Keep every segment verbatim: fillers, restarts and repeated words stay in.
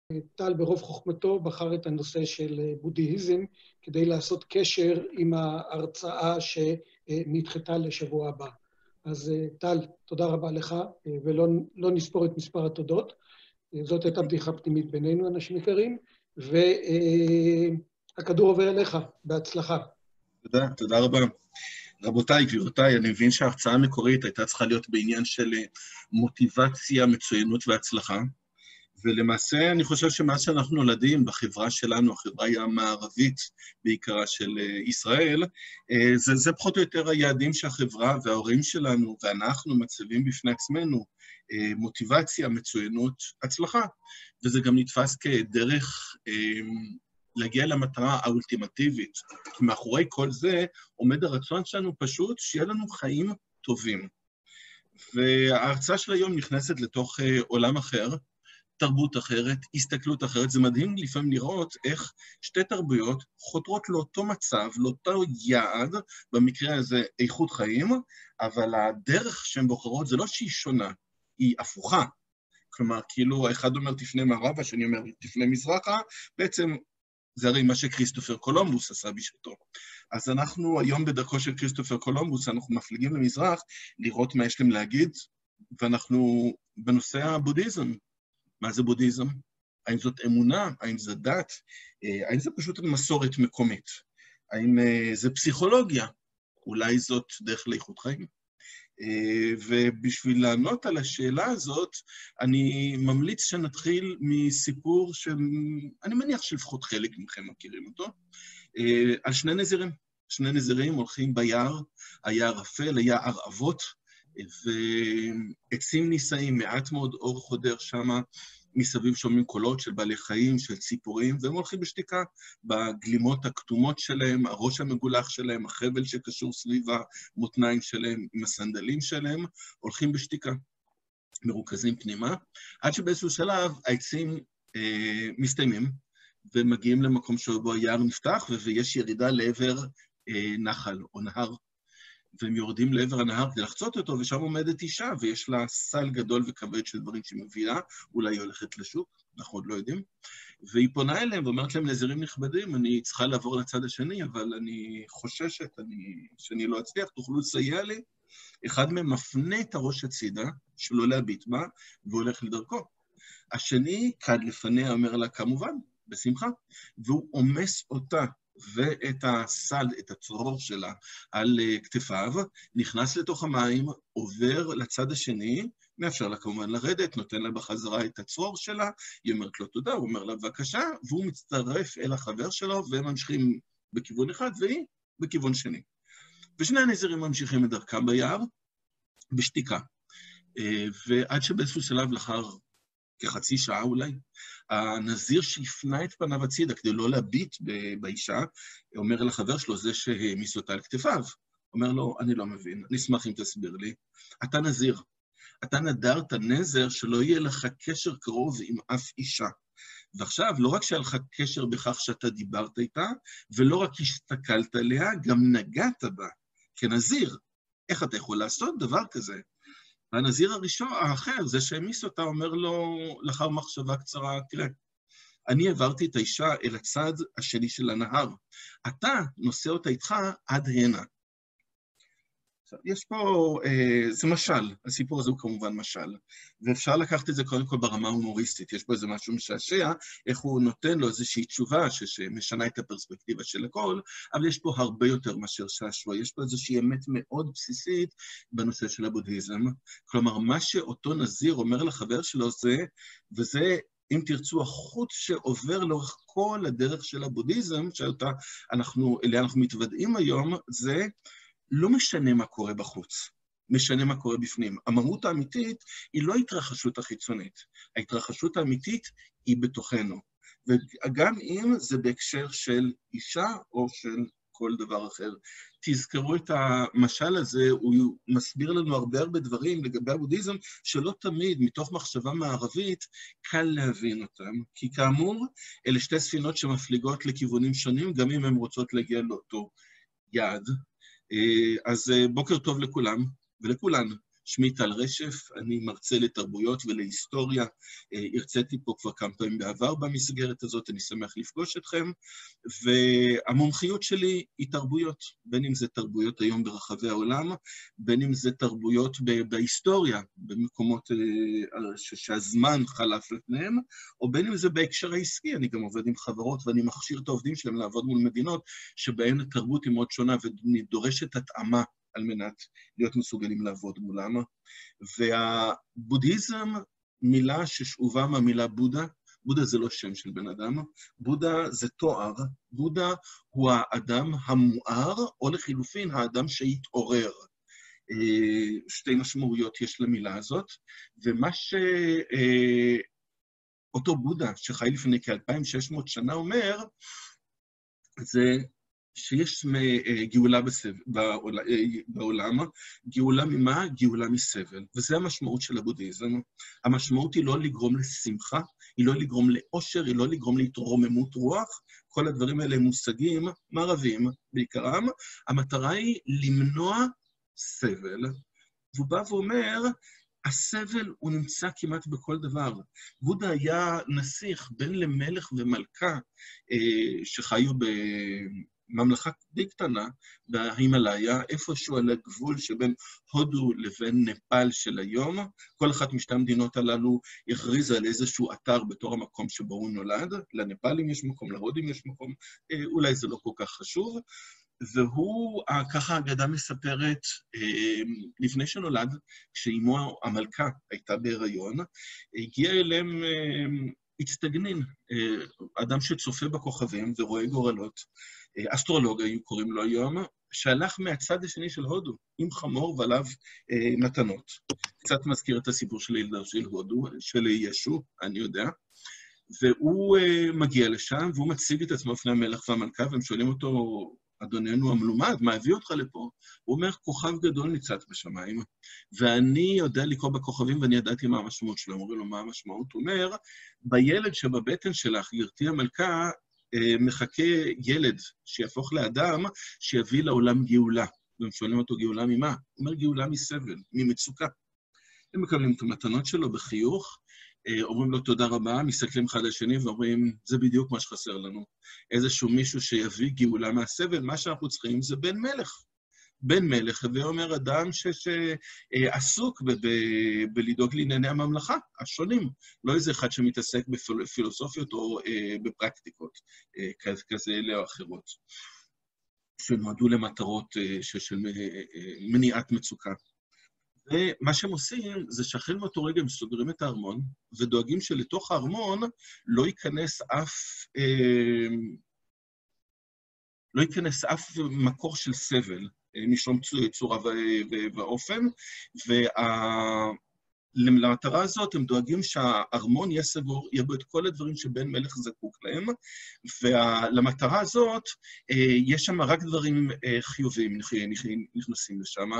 טל ברוב חוכמתו בחר את הנושא של בודהיזם כדי לעשות קשר עם ההרצאה שנדחתה לשבוע הבא. אז טל, תודה רבה לך, ולא לא נספור את מספר התודות. זאת הייתה בדיחה פנימית בינינו, אנשים יקרים, והכדור עובר אליך, בהצלחה. תודה, תודה רבה. רבותיי, גבירותיי, אני מבין שההרצאה המקורית הייתה צריכה להיות בעניין של מוטיבציה, מצוינות והצלחה, ולמעשה אני חושב שמאז שאנחנו נולדים בחברה שלנו, החברה המערבית בעיקרה של ישראל, זה, זה פחות או יותר היעדים שהחברה וההורים שלנו ואנחנו מציבים בפני עצמנו, מוטיבציה, מצוינות, הצלחה, וזה גם נתפס כדרך להגיע למטרה האולטימטיבית, כי מאחורי כל זה עומד הרצון שלנו פשוט שיהיה לנו חיים טובים. וההרצאה של היום נכנסת לתוך עולם אחר, תרבות אחרת, הסתכלות אחרת. זה מדהים לפעמים לראות איך שתי תרבויות חותרות לאותו מצב, לאותו יעד, במקרה הזה איכות חיים, אבל הדרך שהן בוחרות זה לא שהיא שונה, היא הפוכה. כלומר, כאילו, האחד אומר תפנה מערבה, השני אומר תפנה מזרחה, בעצם זה הרי מה שכריסטופר קולומבוס עשה בשעתו. אז אנחנו היום בדרכו של כריסטופר קולומבוס, אנחנו מפליגים למזרח, לראות מה יש להם להגיד, ואנחנו בנושא הבודהיזם. מה זה בודהיזם? האם זאת אמונה? האם זה דת? האם זה פשוט מסורת מקומית? האם זה פסיכולוגיה? אולי זאת דרך לאיכות חיים? ובשביל לענות על השאלה הזאת, אני ממליץ שנתחיל מסיפור שאני מניח שלפחות חלק מכם מכירים אותו, על שני נזירים. שני נזירים הולכים ביער, היער אפל, היער אבות, ועצים נישאים, מעט מאוד אור חודר שם, מסביב שומעים קולות של בעלי חיים, של ציפורים, והם הולכים בשתיקה בגלימות הכתומות שלהם, הראש המגולח שלהם, החבל שקשור סביב המותניים שלהם, עם הסנדלים שלהם, הולכים בשתיקה, מרוכזים פנימה, עד שבאיזשהו שלב העצים אה, מסתיימים, ומגיעים למקום שבו היער נפתח, ויש ירידה לעבר אה, נחל או נהר, והם יורדים לעבר הנהר כדי לחצות אותו, ושם עומדת אישה, ויש לה סל גדול וכבד של דברים שהיא מביאה, אולי היא הולכת לשוק, אנחנו עוד לא יודעים, והיא פונה אליהם ואומרת להם, נזירים נכבדים, אני צריכה לעבור לצד השני, אבל אני חוששת אני, שאני לא אצליח, תוכלו לסייע לי. אחד מהם מפנה את הראש הצידה, שלא להביט בה, והולך לדרכו. השני, כד לפניה, אומר לה, כמובן, בשמחה, והוא עומס אותה, ואת הסל, את הצרור שלה, על כתפיו, נכנס לתוך המים, עובר לצד השני, מאפשר לה כמובן לרדת, נותן לה בחזרה את הצרור שלה, היא אומרת לו תודה, הוא אומר לה בבקשה, והוא מצטרף אל החבר שלו, והם ממשיכים בכיוון אחד, והיא בכיוון שני. ושני הנזירים ממשיכים את דרכם ביער, בשתיקה. ועד שבאיזשהו שלב לאחר כחצי שעה אולי, הנזיר שהפנה את פניו הצידה כדי לא להביט באישה, אומר לחבר שלו, זה שהעמיס אותה על כתפיו, אומר לו, אני לא מבין, אני אשמח אם תסביר לי, אתה נזיר, אתה נדרת נזר שלא יהיה לך קשר קרוב עם אף אישה, ועכשיו לא רק שהיה לך קשר בכך שאתה דיברת איתה, ולא רק הסתכלת עליה, גם נגעת בה, כנזיר, איך אתה יכול לעשות דבר כזה? והנזיר הראשון, האחר, זה שהעמיס אותה, אומר לו, לאחר מחשבה קצרה, תראה, אני העברתי את האישה אל הצד השני של הנהר. אתה נושא אותה איתך עד הנה. יש פה, אה, זה משל, הסיפור הזה הוא כמובן משל, ואפשר לקחת את זה קודם כל ברמה הומוריסטית, יש פה איזה משהו משעשע, איך הוא נותן לו איזושהי תשובה שמשנה את הפרספקטיבה של הכל, אבל יש פה הרבה יותר מאשר שעשוע, יש פה איזושהי אמת מאוד בסיסית בנושא של הבודהיזם, כלומר, מה שאותו נזיר אומר לחבר שלו זה, וזה, אם תרצו, החוט שעובר לאורך כל הדרך של הבודהיזם, שאותה אנחנו, אליה אנחנו מתוודעים היום, זה, לא משנה מה קורה בחוץ, משנה מה קורה בפנים. המהות האמיתית היא לא התרחשות החיצונית, ההתרחשות האמיתית היא בתוכנו, וגם אם זה בהקשר של אישה או של כל דבר אחר. תזכרו את המשל הזה, הוא מסביר לנו הרבה הרבה דברים לגבי הבודהיזם, שלא תמיד מתוך מחשבה מערבית קל להבין אותם, כי כאמור, אלה שתי ספינות שמפליגות לכיוונים שונים, גם אם הן רוצות להגיע לאותו יעד. אז בוקר טוב לכולם ולכולן, שמי טל רשף, אני מרצה לתרבויות ולהיסטוריה, הרציתי פה כבר כמה פעמים בעבר במסגרת הזאת, אני שמח לפגוש אתכם, והמומחיות שלי היא תרבויות, בין אם זה תרבויות היום ברחבי העולם, בין אם זה תרבויות בהיסטוריה, במקומות שהזמן חלף לפניהם, או בין אם זה בהקשר העסקי, אני גם עובד עם חברות ואני מכשיר את העובדים שלהם לעבוד מול מדינות, שבהן התרבות היא מאוד שונה ודורשת התאמה על מנת להיות מסוגלים לעבוד מולם. והבודהיזם, מילה ששאובה מהמילה בודה, בודה זה לא שם של בן אדם, בודה זה תואר, בודה הוא האדם המואר, או לחילופין האדם שהתעורר. שתי משמעויות יש למילה הזאת, ומה שאותו בודה, שחי לפני כ-אלפיים ושש מאות שנה, אומר, זה שיש גאולה בעולם, גאולה ממה? גאולה מסבל. וזה המשמעות של הבודהיזם. המשמעות היא לא לגרום לשמחה, היא לא לגרום לאושר, היא לא לגרום להתרוממות רוח. כל הדברים האלה הם מושגים מערבים בעיקרם. המטרה היא למנוע סבל. והוא בא ואומר, הסבל הוא נמצא כמעט בכל דבר. בודה היה נסיך בין למלך ומלכה שחיו ב... ממלכה די קטנה בהימלאיה, איפשהו על הגבול שבין הודו לבין נפאל של היום. כל אחת משתי המדינות הללו הכריזה על איזשהו אתר בתור המקום שבו הוא נולד. לנפאלים יש מקום, להודים יש מקום, אולי זה לא כל כך חשוב. והוא, ככה האגדה מספרת, לפני שנולד, כשאימו המלכה הייתה בהיריון, הגיע אליהם הצטגנין, אדם שצופה בכוכבים ורואה גורלות, אסטרולוג היו קוראים לו היום, שהלך מהצד השני של הודו, עם חמור ועליו אה, מתנות. קצת מזכיר את הסיפור של ילדה של הודו, של ישו, אני יודע. והוא אה, מגיע לשם, והוא מציג את עצמו לפני המלך והמלכה, והם שואלים אותו, אדוננו המלומד, מה הביא אותך לפה? הוא אומר, כוכב גדול ניצת בשמיים, ואני יודע לקרוא בכוכבים, ואני ידעתי מה המשמעות שלו. אומרים לו, מה המשמעות? הוא אומר, בילד שבבטן שלך, גברתי המלכה, מחכה ילד שיהפוך לאדם, שיביא לעולם גאולה. והם שואלים אותו, גאולה ממה? הוא אומר, גאולה מסבל, ממצוקה. הם מקבלים את המתנות שלו בחיוך, אומרים לו תודה רבה, מסתכלים אחד לשני ואומרים, זה בדיוק מה שחסר לנו. איזשהו מישהו שיביא גאולה מהסבל, מה שאנחנו צריכים זה בן מלך. בן מלך, ואומר אדם שעסוק בלדאוג לענייני הממלכה, השונים. לא איזה אחד שמתעסק בפילוסופיות או בפרקטיקות כזה אלה או אחרות, שנועדו למטרות של מניעת מצוקה. ומה שהם עושים זה שהחל מאותו רגע הם סוגרים את הארמון, ודואגים שלתוך הארמון לא ייכנס אף, לא ייכנס אף מקור של סבל, משום צורה ואופן, ולמטרה הזאת הם דואגים שהארמון יהיה סגור, יהיה בו את כל הדברים שבן מלך זקוק להם, ולמטרה הזאת יש שם רק דברים חיוביים נכנסים לשם.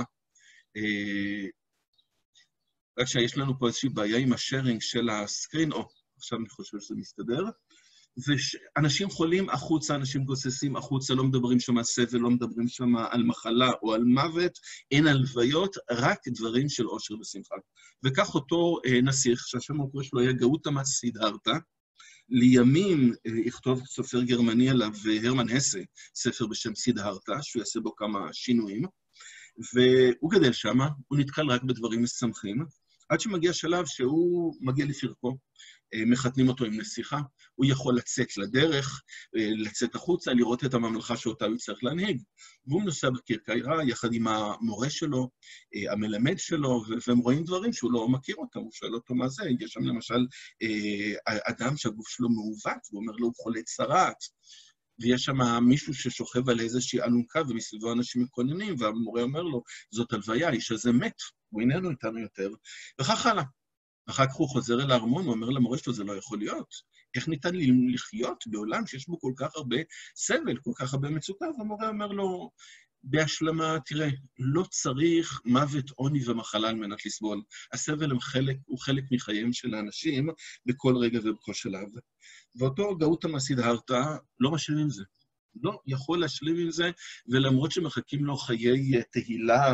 רק שיש לנו פה איזושהי בעיה עם השארינג של הסקרין, או עכשיו אני חושב שזה מסתדר, ואנשים חולים החוצה, אנשים גוססים החוצה, לא מדברים שם על סבל, לא מדברים שם על מחלה או על מוות, אין הלוויות, רק דברים של עושר ושמחה. וכך אותו נסיך, שהשם הקורא שלו היה גאוטמה סידהרתה, לימים יכתוב סופר גרמני עליו, הרמן הסה, ספר בשם סידהרתה, שהוא יעשה בו כמה שינויים, והוא גדל שם, הוא נתקל רק בדברים משמחים, עד שמגיע שלב שהוא מגיע לפרקו, מחתנים אותו עם נסיכה, הוא יכול לצאת לדרך, לצאת החוצה, לראות את הממלכה שאותה הוא צריך להנהיג. והוא נוסע בקרקעירה יחד עם המורה שלו, המלמד שלו, והם רואים דברים שהוא לא מכיר אותם, הוא שואל אותו מה זה, יש שם למשל אדם שהגוף שלו מעוות, הוא אומר לו, הוא חולה צרעת, ויש שם מישהו ששוכב על איזושהי אלונקה, ומסביבו אנשים מקוננים, והמורה אומר לו, זאת הלוויה, האיש הזה מת, הוא איננו איתנו יותר, וכך הלאה. אחר כך הוא חוזר אל הארמון, הוא אומר למורה שלו, זה לא יכול להיות. איך ניתן לחיות בעולם שיש בו כל כך הרבה סבל, כל כך הרבה מצוקה? והמורה אומר לו, בהשלמה, תראה, לא צריך מוות, עוני ומחלה על מנת לסבול. הסבל הם חלק, הוא חלק מחייהם של האנשים בכל רגע ובכל שלב. ואותו גאוטמה סידהרתה לא משאיר עם זה. לא יכול להשלים עם זה, ולמרות שמחכים לו חיי תהילה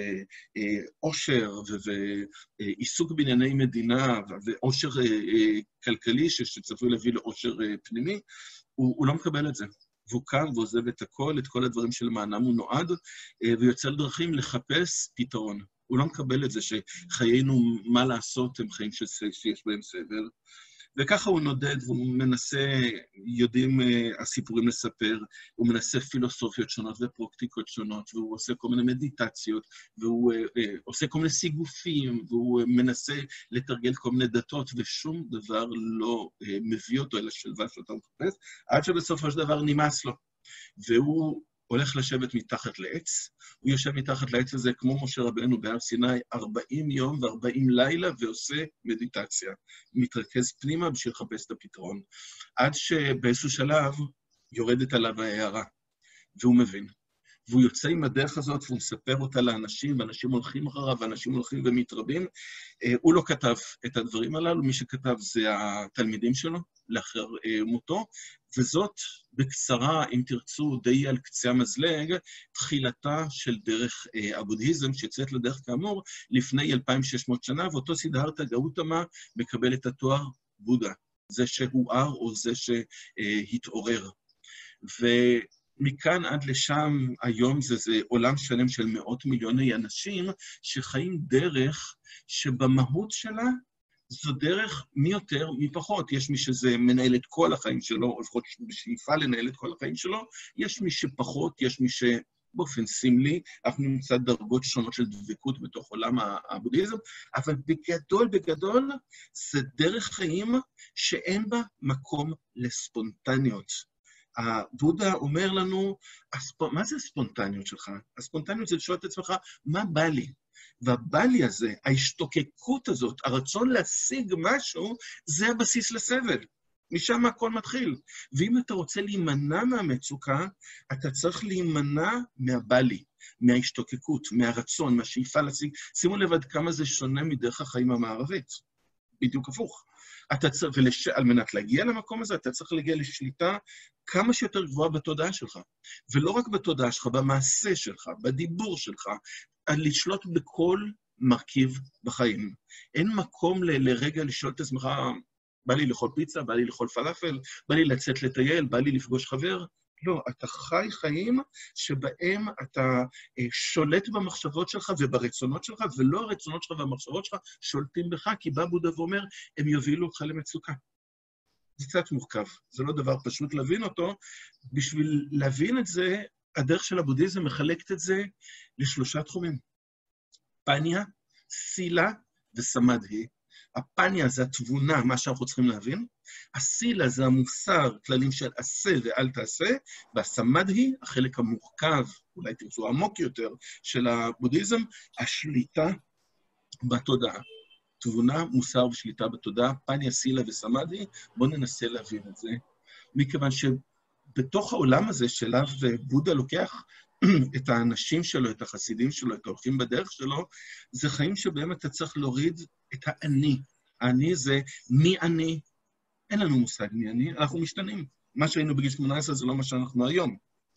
ואושר ועיסוק בענייני מדינה ואושר כלכלי שצפוי להביא לאושר פנימי, הוא, הוא לא מקבל את זה. והוא קם ועוזב את הכל, את כל הדברים שלמענם הוא נועד, ויוצא לדרכים לחפש פתרון. הוא לא מקבל את זה שחיינו מה לעשות הם חיים שיש בהם סבל. וככה הוא נודד, והוא מנסה, יודעים הסיפורים לספר, הוא מנסה פילוסופיות שונות ופרקטיקות שונות, והוא עושה כל מיני מדיטציות, והוא עושה כל מיני סיגופים, והוא מנסה לתרגל כל מיני דתות, ושום דבר לא מביא אותו אל השלווה שאתה מחפש, עד שבסופו של דבר נמאס לו. והוא הולך לשבת מתחת לעץ, הוא יושב מתחת לעץ הזה כמו משה רבנו בהר סיני ארבעים יום ו-ארבעים לילה ועושה מדיטציה. מתרכז פנימה בשביל לחפש את הפתרון. עד שבאיזשהו שלב יורדת עליו ההערה, והוא מבין. והוא יוצא עם הדרך הזאת והוא מספר אותה לאנשים, ואנשים הולכים אחריו, ואנשים הולכים ומתרבים. הוא לא כתב את הדברים הללו, מי שכתב זה התלמידים שלו, לאחר מותו, וזאת בקצרה, אם תרצו, די על קצה המזלג, תחילתה של דרך הבודהיזם, שיוצאת לדרך כאמור, לפני אלפיים ושש מאות שנה, ואותו סידהרתה גאותמה מקבל את התואר בודה, זה שהואר או זה שהתעורר. ומכאן עד לשם, היום זה, זה עולם שלם של מאות מיליוני אנשים, שחיים דרך שבמהות שלה, זו דרך מי יותר, מי פחות. יש מי שזה מנהל את כל החיים שלו, או לפחות בשאיפה לנהל את כל החיים שלו, יש מי שפחות, יש מי שבאופן סמלי, אנחנו נמצא דרגות שונות של דבקות בתוך עולם הבודהיזם, אבל בגדול, בגדול, זה דרך חיים שאין בה מקום לספונטניות. הבודה אומר לנו, מה זה הספונטניות שלך? הספונטניות זה לשאול את עצמך, מה בא לי? והבא לי הזה, ההשתוקקות הזאת, הרצון להשיג משהו, זה הבסיס לסבל. משם הכל מתחיל. ואם אתה רוצה להימנע מהמצוקה, אתה צריך להימנע מהבא לי, מההשתוקקות, מהרצון, מהשאיפה להשיג. שימו לב עד כמה זה שונה מדרך החיים המערבית. בדיוק הפוך. אתה צריך, ולש... על מנת להגיע למקום הזה, אתה צריך להגיע לשליטה כמה שיותר גבוהה בתודעה שלך. ולא רק בתודעה שלך, במעשה שלך, בדיבור שלך, על לשלוט בכל מרכיב בחיים. אין מקום ל... לרגע לשאול את עצמך, בא לי לאכול פיצה, בא לי לאכול פלאפל, בא לי לצאת לטייל, בא לי לפגוש חבר. לא, אתה חי חיים שבהם אתה שולט במחשבות שלך וברצונות שלך, ולא הרצונות שלך והמחשבות שלך שולטים בך, כי בא בודה ואומר, הם יובילו אותך למצוקה. זה קצת מורכב, זה לא דבר פשוט להבין אותו. בשביל להבין את זה, הדרך של הבודהיזם מחלקת את זה לשלושה תחומים. פניה, סילה וסמדהי. הפניה זה התבונה, מה שאנחנו צריכים להבין. הסילה זה המוסר, כללים של עשה ואל תעשה, והסמדהי, החלק המורכב, אולי תרצו עמוק יותר, של הבודהיזם, השליטה בתודעה. תבונה, מוסר ושליטה בתודעה, פניה, סילה וסמדהי, בואו ננסה להבין את זה. מכיוון שבתוך העולם הזה שלב בודה לוקח את האנשים שלו, את החסידים שלו, את ההולכים בדרך שלו, זה חיים שבהם אתה צריך להוריד את האני. האני זה מי אני, אין לנו מושג מי אני, אנחנו משתנים. מה שהיינו בגיל שמונה עשרה זה לא מה שאנחנו היום.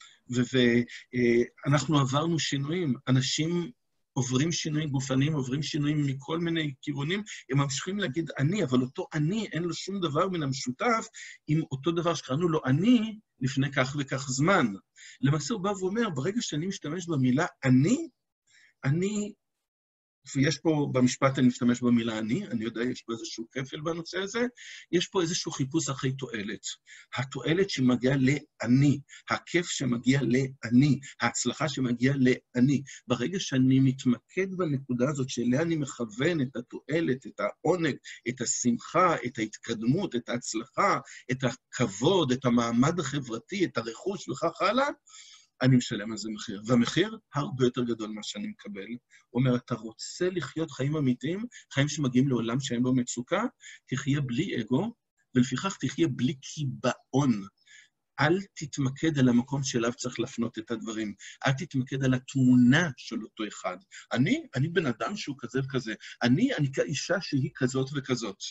ואנחנו עברנו שינויים, אנשים עוברים שינויים גופניים, עוברים שינויים מכל מיני כיוונים, הם ממשיכים להגיד אני, אבל אותו אני אין לו שום דבר מן המשותף עם אותו דבר שקראנו לו אני לפני כך וכך זמן. למעשה הוא בא ואומר, ברגע שאני משתמש במילה אני, אני, ויש פה במשפט אני משתמש במילה אני, אני יודע, יש פה איזשהו כפל בנושא הזה, יש פה איזשהו חיפוש אחרי תועלת. התועלת שמגיעה לאני, הכיף שמגיע לאני, ההצלחה שמגיעה לאני. ברגע שאני מתמקד בנקודה הזאת, שאליה אני מכוון את התועלת, את העונג, את השמחה, את ההתקדמות, את ההצלחה, את הכבוד, את המעמד החברתי, את הרכוש וכך הלאה, אני משלם על זה מחיר, והמחיר הרבה יותר גדול ממה שאני מקבל. הוא אומר, אתה רוצה לחיות חיים אמיתיים, חיים שמגיעים לעולם שאין בו מצוקה, תחיה בלי אגו, ולפיכך תחיה בלי קיבעון. אל תתמקד על המקום שאליו צריך להפנות את הדברים. אל תתמקד על התמונה של אותו אחד. אני, אני בן אדם שהוא כזה וכזה. אני, אני כאישה שהיא כזאת וכזאת.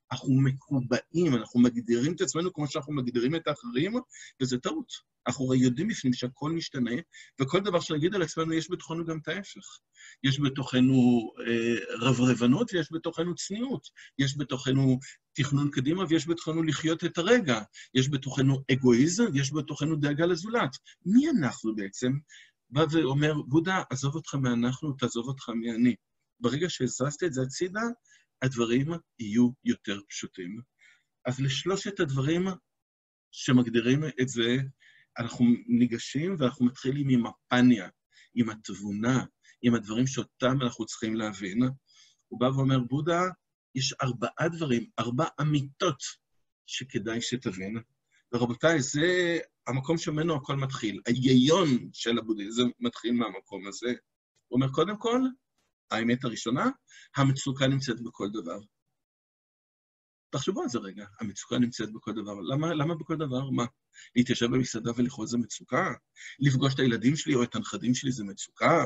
אנחנו מקובעים, אנחנו מגדירים את עצמנו כמו שאנחנו מגדירים את האחרים, וזה טעות. אנחנו יודעים בפנים שהכל משתנה, וכל דבר שנגיד על עצמנו, יש בתוכנו גם את ההפך. יש בתוכנו אה, רברבנות, ויש בתוכנו צניעות. יש בתוכנו תכנון קדימה, ויש בתוכנו לחיות את הרגע. יש בתוכנו אגואיזם, ויש בתוכנו דאגה לזולת. מי אנחנו בעצם? בא ואומר, בודה, עזוב אותך מאנחנו, תעזוב אותך מאני. ברגע שהזזת את זה הצידה, הדברים יהיו יותר פשוטים. אז לשלושת הדברים שמגדירים את זה, אנחנו ניגשים ואנחנו מתחילים עם הפניה, עם התבונה, עם הדברים שאותם אנחנו צריכים להבין. הוא בא ואומר, בודה, יש ארבעה דברים, ארבע אמיתות שכדאי שתבין. ורבותיי, זה המקום שמנו הכל מתחיל. ההיגיון של הבודהיזם מתחיל מהמקום הזה. הוא אומר, קודם כל, האמת הראשונה, המצוקה נמצאת בכל דבר. תחשבו על זה רגע, המצוקה נמצאת בכל דבר. למה, למה בכל דבר? מה? להתיישב במסעדה ולאכול זה מצוקה? לפגוש את הילדים שלי או את הנכדים שלי זה מצוקה?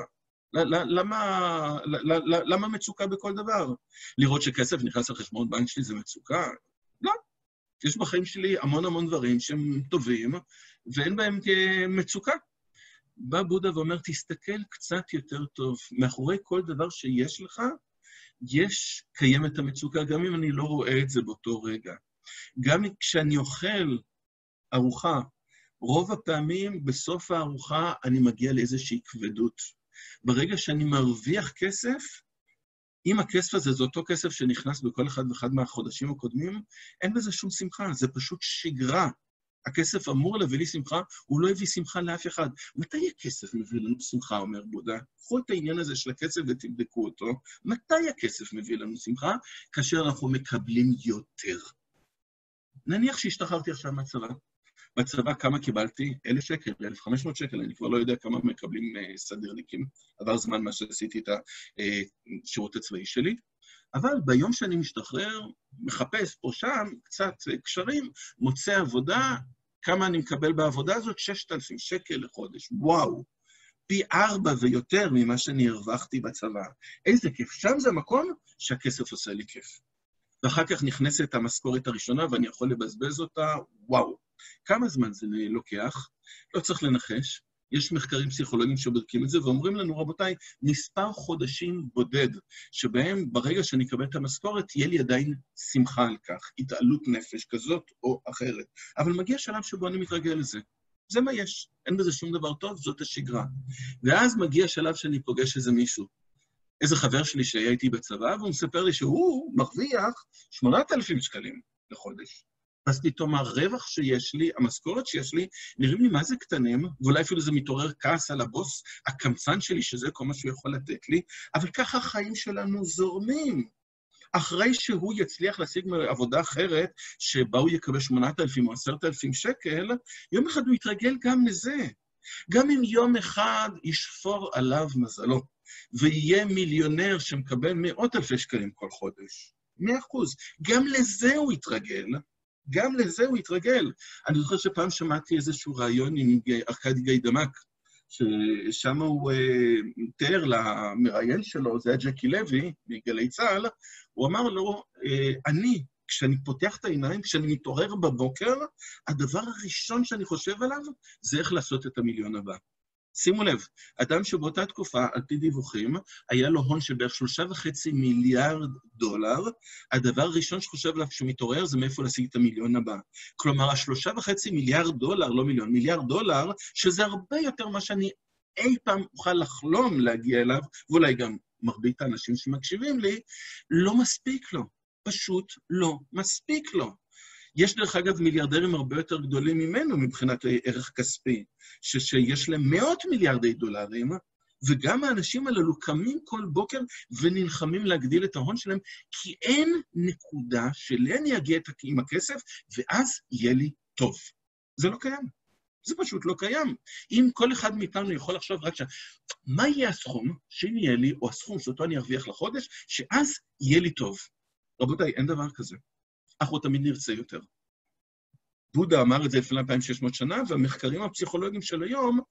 למה, למה מצוקה בכל דבר? לראות שכסף נכנס לחשבון בנק שלי זה מצוקה? לא. יש בחיים שלי המון המון דברים שהם טובים, ואין בהם כמצוקה. בא בודה ואומר, תסתכל קצת יותר טוב. מאחורי כל דבר שיש לך, יש קיימת המצוקה, גם אם אני לא רואה את זה באותו רגע. גם כשאני אוכל ארוחה, רוב הפעמים בסוף הארוחה אני מגיע לאיזושהי כבדות. ברגע שאני מרוויח כסף, אם הכסף הזה זה אותו כסף שנכנס בכל אחד ואחד מהחודשים הקודמים, אין בזה שום שמחה, זה פשוט שגרה. הכסף אמור להביא לי שמחה, הוא לא הביא שמחה לאף אחד. מתי הכסף מביא לנו שמחה, אומר בודה? קחו את העניין הזה של הכסף ותבדקו אותו. מתי הכסף מביא לנו שמחה? כאשר אנחנו מקבלים יותר. נניח שהשתחררתי עכשיו מהצבא. בצבא כמה קיבלתי? אלף שקל, אלף וחמש מאות שקל, אני כבר לא יודע כמה מקבלים uh, סדירניקים. עבר זמן מה שעשיתי את השירות הצבאי שלי. אבל ביום שאני משתחרר, מחפש פה שם קצת קשרים, מוצא עבודה, כמה אני מקבל בעבודה הזאת? ששת אלפים שקל לחודש. וואו, פי ארבע ויותר ממה שאני הרווחתי בצבא. איזה כיף. שם זה המקום שהכסף עושה לי כיף. ואחר כך נכנסת המשכורת הראשונה ואני יכול לבזבז אותה, וואו. כמה זמן זה לוקח? לא צריך לנחש. יש מחקרים פסיכולוגיים שבודקים את זה, ואומרים לנו, רבותיי, מספר חודשים בודד, שבהם ברגע שאני אקבל את המשכורת, תהיה לי עדיין שמחה על כך, התעלות נפש כזאת או אחרת. אבל מגיע שלב שבו אני מתרגל לזה. זה מה יש, אין בזה שום דבר טוב, זאת השגרה. ואז מגיע שלב שאני פוגש איזה מישהו, איזה חבר שלי שהיה איתי בצבא, והוא מספר לי שהוא מרוויח שמונת אלפים שקלים לחודש. אז פתאום הרווח שיש לי, המשכורת שיש לי, נראים לי מה זה קטנים, ואולי אפילו זה מתעורר כעס על הבוס, הקמצן שלי, שזה כל מה שהוא יכול לתת לי, אבל ככה החיים שלנו זורמים. אחרי שהוא יצליח להשיג עבודה אחרת, שבה הוא יקבל שמונת אלפים או עשרת אלפים שקל, יום אחד הוא יתרגל גם לזה. גם אם יום אחד ישפור עליו מזלו, ויהיה מיליונר שמקבל מאות אלפי שקלים כל חודש, מאה אחוז, גם לזה הוא יתרגל, גם לזה הוא יתרגל. אני זוכר שפעם שמעתי איזשהו רעיון עם ארכדי גיידמק, ששם הוא uh, תיאר למראיין שלו, זה היה ג'קי לוי, מגלי צה"ל, הוא אמר לו, uh, אני, כשאני פותח את העיניים, כשאני מתעורר בבוקר, הדבר הראשון שאני חושב עליו, זה איך לעשות את המיליון הבא. שימו לב, אדם שבאותה תקופה, על פי דיווחים, היה לו הון של בערך שלושה וחצי מיליארד דולר, הדבר הראשון שחושב עליו כשהוא מתעורר זה מאיפה להשיג את המיליון הבא. כלומר, השלושה וחצי מיליארד דולר, לא מיליון, מיליארד דולר, שזה הרבה יותר מה שאני אי פעם אוכל לחלום להגיע אליו, ואולי גם מרבית האנשים שמקשיבים לי, לא מספיק לו, פשוט לא מספיק לו. יש דרך אגב מיליארדרים הרבה יותר גדולים ממנו מבחינת ערך כספי, ש- שיש להם מאות מיליארדי דולרים, וגם האנשים הללו קמים כל בוקר ונלחמים להגדיל את ההון שלהם, כי אין נקודה שלאן יגיע עם הכסף, ואז יהיה לי טוב. זה לא קיים. זה פשוט לא קיים. אם כל אחד מאיתנו יכול לחשוב רק ש... מה יהיה הסכום שאם יהיה לי, או הסכום שאותו אני ארוויח לחודש, שאז יהיה לי טוב. רבותיי, אין דבר כזה. אנחנו תמיד נרצה יותר. בודה אמר את זה לפני אלפיים ושש מאות שנה, והמחקרים הפסיכולוגיים של היום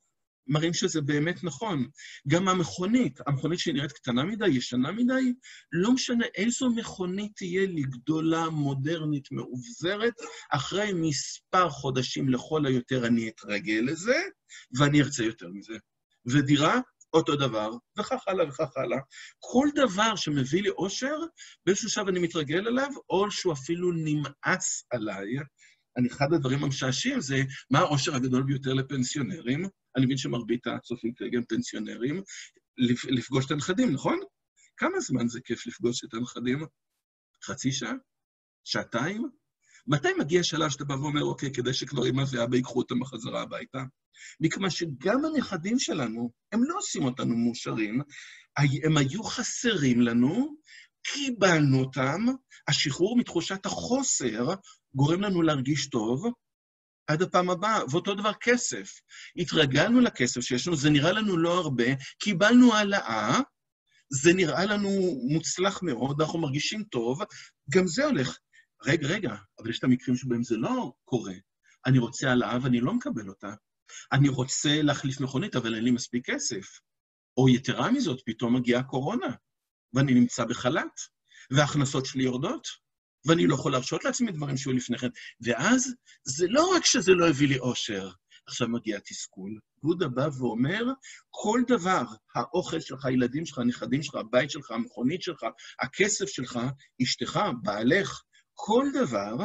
מראים שזה באמת נכון. גם המכונית, המכונית שנראית קטנה מדי, ישנה מדי, לא משנה איזו מכונית תהיה לגדולה, מודרנית, מאובזרת, אחרי מספר חודשים לכל היותר אני אתרגל לזה, ואני ארצה יותר מזה. ודירה, אותו דבר, וכך הלאה וכך הלאה. כל דבר שמביא לי אושר, באיזשהו שעה אני מתרגל אליו, או שהוא אפילו נמאס עליי. אני, אחד הדברים המשעשים זה, מה האושר הגדול ביותר לפנסיונרים? אני מבין שמרבית הצופים כרגע הם פנסיונרים, לפגוש את הנכדים, נכון? כמה זמן זה כיף לפגוש את הנכדים? חצי שעה? שעתיים? מתי מגיע שלב שאתה בא ואומר, אוקיי, כדי שכבר אמא ואבא ייקחו אותם בחזרה הביתה? מכמה שגם הנכדים שלנו, הם לא עושים אותנו מאושרים, הם היו חסרים לנו, קיבלנו אותם, השחרור מתחושת החוסר גורם לנו להרגיש טוב, עד הפעם הבאה, ואותו דבר כסף. התרגלנו לכסף שיש לנו, זה נראה לנו לא הרבה, קיבלנו העלאה, זה נראה לנו מוצלח מאוד, אנחנו מרגישים טוב, גם זה הולך. רגע, רגע, אבל יש את המקרים שבהם זה לא קורה. אני רוצה העלאה ואני לא מקבל אותה. אני רוצה להחליף מכונית, אבל אין לי מספיק כסף. או יתרה מזאת, פתאום מגיעה קורונה, ואני נמצא בחל"ת, וההכנסות שלי יורדות, ואני לא יכול להרשות לעצמי דברים שהיו לפני כן. ואז זה לא רק שזה לא הביא לי אושר, עכשיו מגיע תסכול. בודה בא ואומר, כל דבר, האוכל שלך, הילדים שלך, הנכדים שלך, הבית שלך, המכונית שלך, הכסף שלך, אשתך, בעלך, כל דבר,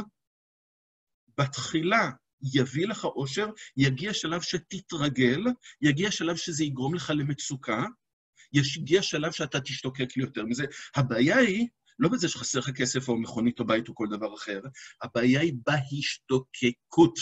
בתחילה יביא לך אושר, יגיע שלב שתתרגל, יגיע שלב שזה יגרום לך למצוקה, יגיע שלב שאתה תשתוקק לי יותר מזה. הבעיה היא, לא בזה שחסר לך כסף או מכונית או בית או כל דבר אחר, הבעיה היא בהשתוקקות.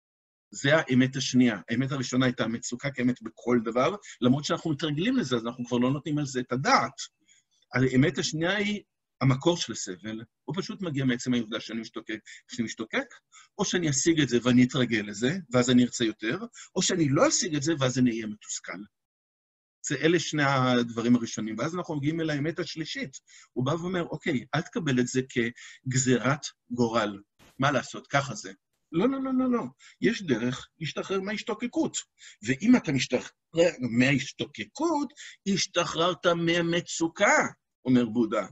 זה האמת השנייה. האמת הראשונה הייתה מצוקה כאמת בכל דבר, למרות שאנחנו מתרגלים לזה, אז אנחנו כבר לא נותנים על זה את הדעת. האמת השנייה היא המקור של הסבל, הוא פשוט מגיע מעצם העובדה שאני משתוקק, שאני משתוקק, או שאני אשיג את זה ואני אתרגל לזה, ואז אני ארצה יותר, או שאני לא אשיג את זה ואז אני אהיה מתוסכל. זה אלה שני הדברים הראשונים, ואז אנחנו מגיעים אל האמת השלישית. הוא בא ואומר, אוקיי, אל תקבל את זה כגזירת גורל. מה לעשות? ככה זה. לא, לא, לא, לא, לא. יש דרך להשתחרר מההשתוקקות. ואם אתה משתחרר מההשתוקקות, השתחררת מהמצוקה, אומר בודה.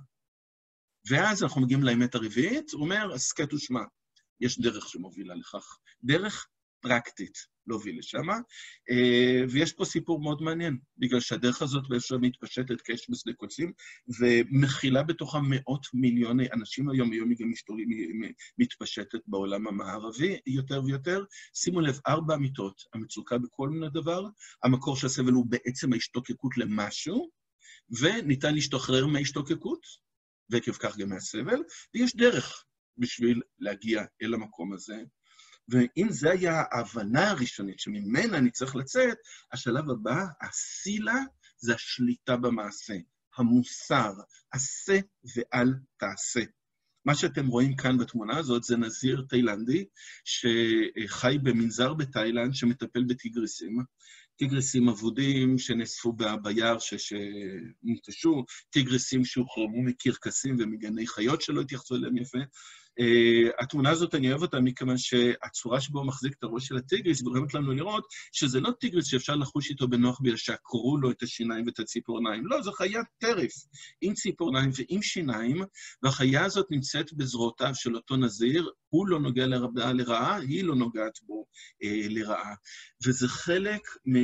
ואז אנחנו מגיעים לאמת הרביעית, הוא אומר, הסכת ושמע, יש דרך שמובילה לכך. דרך פרקטית. להוביל לשם, ויש פה סיפור מאוד מעניין, בגלל שהדרך הזאת באפשר מתפשטת כאש בשדה קוצים, ומכילה בתוכה מאות מיליוני אנשים היום, היום היא גם מתפשטת בעולם המערבי יותר ויותר. שימו לב, ארבע אמיתות, המצוקה בכל מיני דבר, המקור של הסבל הוא בעצם ההשתוקקות למשהו, וניתן להשתחרר מההשתוקקות, ועקב כך גם מהסבל, ויש דרך בשביל להגיע אל המקום הזה, ואם זה היה ההבנה הראשונית שממנה אני צריך לצאת, השלב הבא, הסילה, זה השליטה במעשה, המוסר, עשה ואל תעשה. מה שאתם רואים כאן בתמונה הזאת זה נזיר תאילנדי, שחי במנזר בתאילנד, שמטפל בטיגריסים, טיגריסים אבודים שנאספו ביער שנטשו, טיגריסים שהוחרמו מקרקסים ומגני חיות שלא התייחסו אליהם יפה, Uh, התמונה הזאת אני אוהב אותה מכיוון שהצורה שבו הוא מחזיק את הראש של הטיגריס גורמת לנו לראות שזה לא טיגריס שאפשר לחוש איתו בנוח בגלל שעקרו לו את השיניים ואת הציפורניים. לא, זו חיית טרף עם ציפורניים ועם שיניים, והחיה הזאת נמצאת בזרועותיו של אותו נזיר, הוא לא נוגע לרעה, לרעה היא לא נוגעת בו uh, לרעה. וזה חלק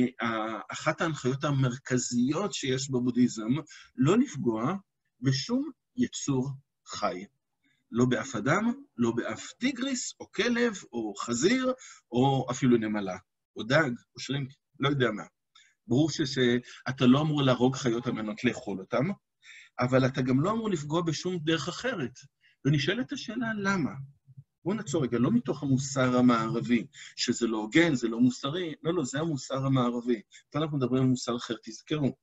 מאחת ההנחיות המרכזיות שיש בבודהיזם, לא לפגוע בשום יצור חי. לא באף אדם, לא באף טיגריס, או כלב, או חזיר, או אפילו נמלה, או דג, או שרימפ, לא יודע מה. ברור שאתה לא אמור להרוג חיות על מנת לאכול אותם, אבל אתה גם לא אמור לפגוע בשום דרך אחרת. ונשאלת השאלה, למה? בואו נעצור רגע, לא מתוך המוסר המערבי, שזה לא הוגן, זה לא מוסרי, לא, לא, זה המוסר המערבי. כאן אנחנו מדברים על מוסר אחר, תזכרו.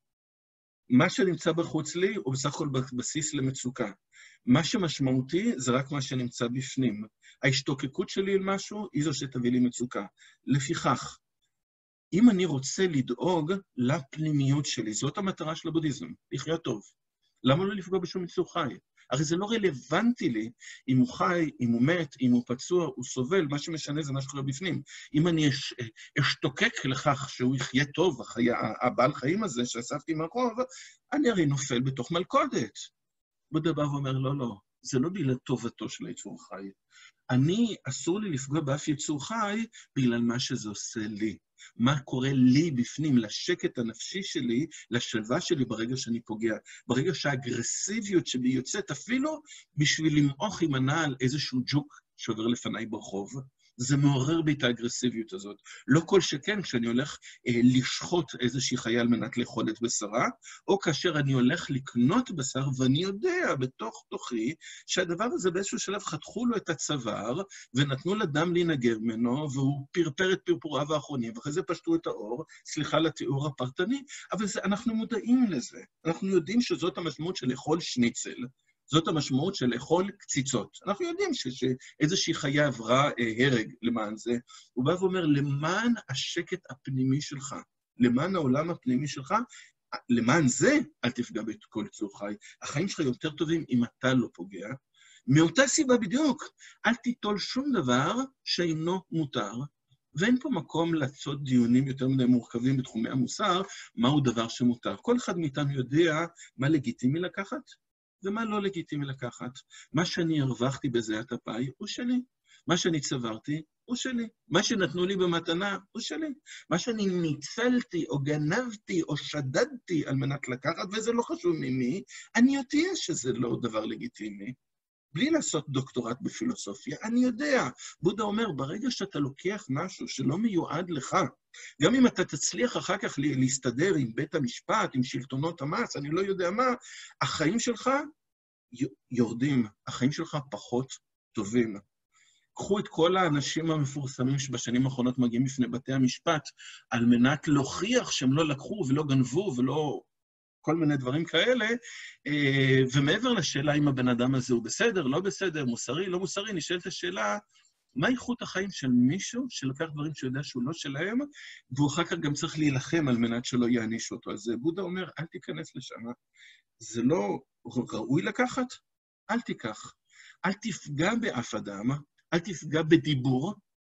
מה שנמצא בחוץ לי הוא בסך הכל בסיס למצוקה. מה שמשמעותי זה רק מה שנמצא בפנים. ההשתוקקות שלי על משהו היא זו שתביא לי מצוקה. לפיכך, אם אני רוצה לדאוג לפנימיות שלי, זאת המטרה של הבודהיזם, לחיות טוב. למה לא לפגוע בשום יצור חי? הרי זה לא רלוונטי לי אם הוא חי, אם הוא מת, אם הוא פצוע, הוא סובל, מה שמשנה זה מה שקורה בפנים. אם אני אש, אשתוקק לכך שהוא יחיה טוב, החיה, הבעל חיים הזה שאספתי מהרחוב, אני הרי נופל בתוך מלכודת. בודה בא ואומר, לא, לא, זה לא בגלל טובתו של היצור חי. אני, אסור לי לפגוע באף יצור חי בגלל מה שזה עושה לי. מה קורה לי בפנים, לשקט הנפשי שלי, לשלווה שלי ברגע שאני פוגע. ברגע שהאגרסיביות שלי יוצאת, אפילו בשביל למעוך עם הנעל איזשהו ג'וק שעובר לפניי ברחוב, זה מעורר בי את האגרסיביות הזאת. לא כל שכן כשאני הולך אה, לשחוט איזושהי חיה על מנת לאכול את בשרה, או כאשר אני הולך לקנות בשר, ואני יודע בתוך תוכי שהדבר הזה באיזשהו שלב חתכו לו את הצוואר, ונתנו לדם להינגר ממנו, והוא פרפר את פרפוריו האחרונים, ואחרי זה פשטו את האור, סליחה לתיאור הפרטני, אבל זה, אנחנו מודעים לזה. אנחנו יודעים שזאת המשמעות של לאכול שניצל. זאת המשמעות של לאכול קציצות. אנחנו יודעים שאיזושהי חיה עברה אה, הרג למען זה. הוא בא ואומר, למען השקט הפנימי שלך, למען העולם הפנימי שלך, למען זה אל תפגע בכל יצור חי. החיים שלך יותר טובים אם אתה לא פוגע. מאותה סיבה בדיוק, אל תיטול שום דבר שאינו מותר, ואין פה מקום לעשות דיונים יותר מדי מורכבים בתחומי המוסר, מהו דבר שמותר. כל אחד מאיתנו יודע מה לגיטימי לקחת, ומה לא לגיטימי לקחת. מה שאני הרווחתי בזיעת אפיי הוא שלי. מה שאני צברתי הוא שלי. מה שנתנו לי במתנה הוא שלי. מה שאני ניצלתי או גנבתי או שדדתי על מנת לקחת, וזה לא חשוב ממי, אני יודע שזה לא דבר לגיטימי. בלי לעשות דוקטורט בפילוסופיה, אני יודע. בודה אומר, ברגע שאתה לוקח משהו שלא מיועד לך, גם אם אתה תצליח אחר כך להסתדר עם בית המשפט, עם שלטונות המס, אני לא יודע מה, החיים שלך יורדים, החיים שלך פחות טובים. קחו את כל האנשים המפורסמים שבשנים האחרונות מגיעים לפני בתי המשפט, על מנת להוכיח שהם לא לקחו ולא גנבו ולא כל מיני דברים כאלה, ומעבר לשאלה אם הבן אדם הזה הוא בסדר, לא בסדר, מוסרי, לא מוסרי, נשאלת השאלה, מה איכות החיים של מישהו שלקח דברים שיודע שהוא לא שלהם, והוא אחר כך גם צריך להילחם על מנת שלא יעניש אותו. אז בודה אומר, אל תיכנס לשם. זה לא ראוי לקחת? אל תיקח. אל תפגע באף אדם, אל תפגע בדיבור,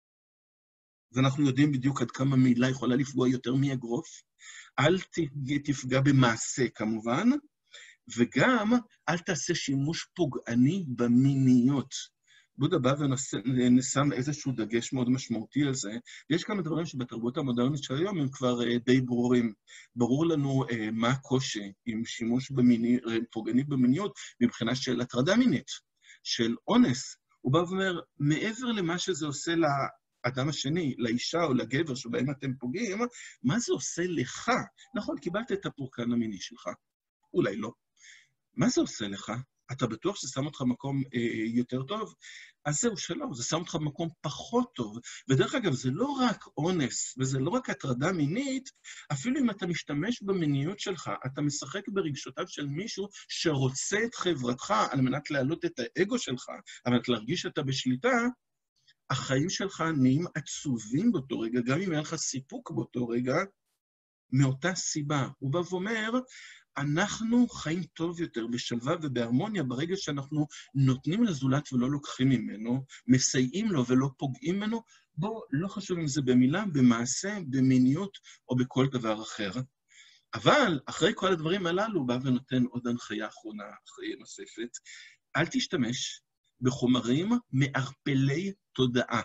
ואנחנו יודעים בדיוק עד כמה מילה יכולה לפגוע יותר מאגרוף, אל תפגע במעשה כמובן, וגם אל תעשה שימוש פוגעני במיניות. בודה בא ונשם איזשהו דגש מאוד משמעותי על זה, ויש כמה דברים שבתרבות המודרנית של היום הם כבר די ברורים. ברור לנו מה הקושי עם שימוש במיני, פוגעני במיניות מבחינה של הטרדה מינית, של אונס. הוא בא ואומר, מעבר למה שזה עושה לאדם השני, לאישה או לגבר שבהם אתם פוגעים, מה זה עושה לך? נכון, קיבלת את הפורקן המיני שלך. אולי לא. מה זה עושה לך? אתה בטוח ששם אותך במקום אה, יותר טוב? אז זהו שלא, זה שם אותך במקום פחות טוב. ודרך אגב, זה לא רק אונס, וזה לא רק הטרדה מינית, אפילו אם אתה משתמש במיניות שלך, אתה משחק ברגשותיו של מישהו שרוצה את חברתך על מנת להעלות את האגו שלך, על מנת להרגיש שאתה בשליטה, החיים שלך נהיים עצובים באותו רגע, גם אם אין לך סיפוק באותו רגע, מאותה סיבה. הוא בא ואומר, אנחנו חיים טוב יותר בשלווה ובהרמוניה ברגע שאנחנו נותנים לזולת ולא לוקחים ממנו, מסייעים לו ולא פוגעים ממנו, בו לא חשוב אם זה במילה, במעשה, במיניות או בכל דבר אחר. אבל אחרי כל הדברים הללו, הוא בא ונותן עוד הנחיה אחרונה, אחרי נוספת, אל תשתמש בחומרים מערפלי תודעה.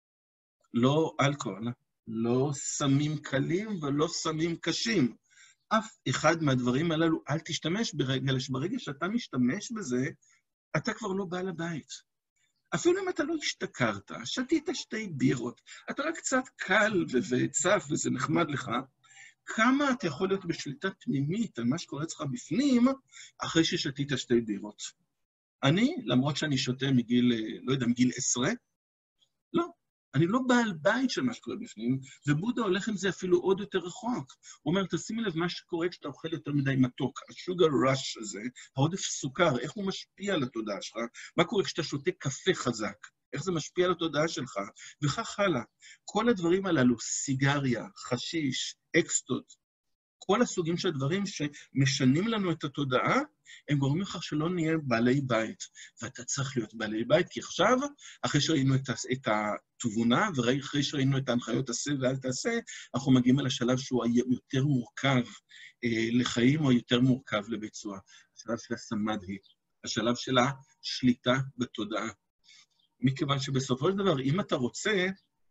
לא אלכוהול, לא סמים קלים ולא סמים קשים. אף אחד מהדברים הללו, אל תשתמש ברגע, ברגע שאתה משתמש בזה, אתה כבר לא בעל הבית. אפילו אם אתה לא השתכרת, שתית שתי בירות, אתה רק קצת קל וצף וזה נחמד לך, כמה אתה יכול להיות בשליטה פנימית על מה שקורה אצלך בפנים, אחרי ששתית שתי בירות. אני, למרות שאני שותה מגיל, לא יודע, מגיל עשרה, לא. אני לא בעל בית של מה שקורה בפנים, ובודה הולך עם זה אפילו עוד יותר רחוק. הוא אומר, תשימי לב מה שקורה כשאתה אוכל יותר מדי מתוק, השוגר ראש הזה, העודף סוכר, איך הוא משפיע על התודעה שלך, מה קורה כשאתה שותה קפה חזק, איך זה משפיע על התודעה שלך, וכך הלאה. כל הדברים הללו, סיגריה, חשיש, אקסטות, כל הסוגים של הדברים שמשנים לנו את התודעה, הם גורמים לכך שלא נהיה בעלי בית, ואתה צריך להיות בעלי בית, כי עכשיו, אחרי שראינו את, את התבונה, ואחרי שראינו את ההנחיות עשה ואל תעשה, אנחנו מגיעים אל השלב שהוא יותר מורכב אה, לחיים, או יותר מורכב לביצוע. השלב של הסמדהי, השלב של השליטה בתודעה. מכיוון שבסופו של דבר, אם אתה רוצה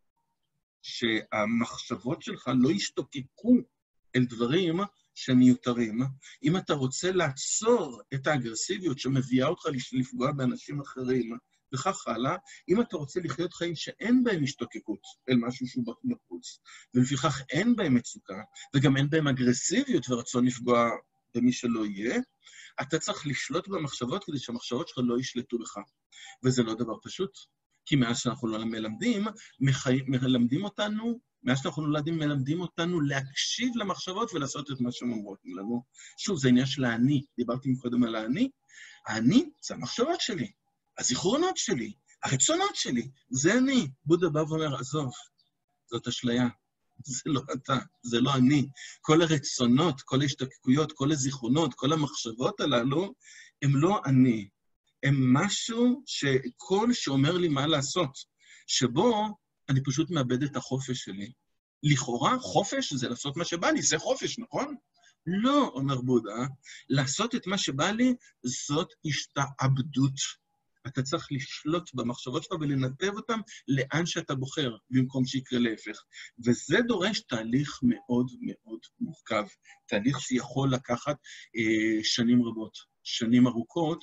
שהמחשבות שלך לא ישתוקקו אל דברים שהם מיותרים, אם אתה רוצה לעצור את האגרסיביות שמביאה אותך לפגוע באנשים אחרים, וכך הלאה, אם אתה רוצה לחיות חיים שאין בהם השתוקקות אל משהו שהוא בחוץ, ולפיכך אין בהם מצוקה, וגם אין בהם אגרסיביות ורצון לפגוע במי שלא יהיה, אתה צריך לשלוט במחשבות כדי שהמחשבות שלך לא ישלטו לך. וזה לא דבר פשוט, כי מאז שאנחנו לא מלמדים, מחי... מלמדים אותנו, מאז שאנחנו נולדים מלמדים אותנו להקשיב למחשבות ולעשות את מה שהן אומרות לנו. שוב, זה עניין של האני, דיברתי מקודם על האני, האני זה המחשבות שלי, הזיכרונות שלי, הרצונות שלי, זה אני. בודה בא ואומר, עזוב, זאת אשליה. זה לא אתה, זה לא אני. כל הרצונות, כל ההשתקקויות, כל הזיכרונות, כל המחשבות הללו, הם לא אני. הם משהו שכל שאומר לי מה לעשות, שבו אני פשוט מאבד את החופש שלי. לכאורה, חופש זה לעשות מה שבא לי, זה חופש, נכון? לא, אומר בודה, לעשות את מה שבא לי, זאת השתעבדות. אתה צריך לשלוט במחשבות שלך ולנתב אותם לאן שאתה בוחר, במקום שיקרה להפך. וזה דורש תהליך מאוד מאוד מורכב. תהליך שיכול לקחת אה, שנים רבות, שנים ארוכות,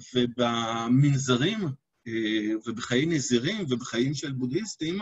ובמנזרים אה, ובחיי נזירים ובחיים של בודהיסטים,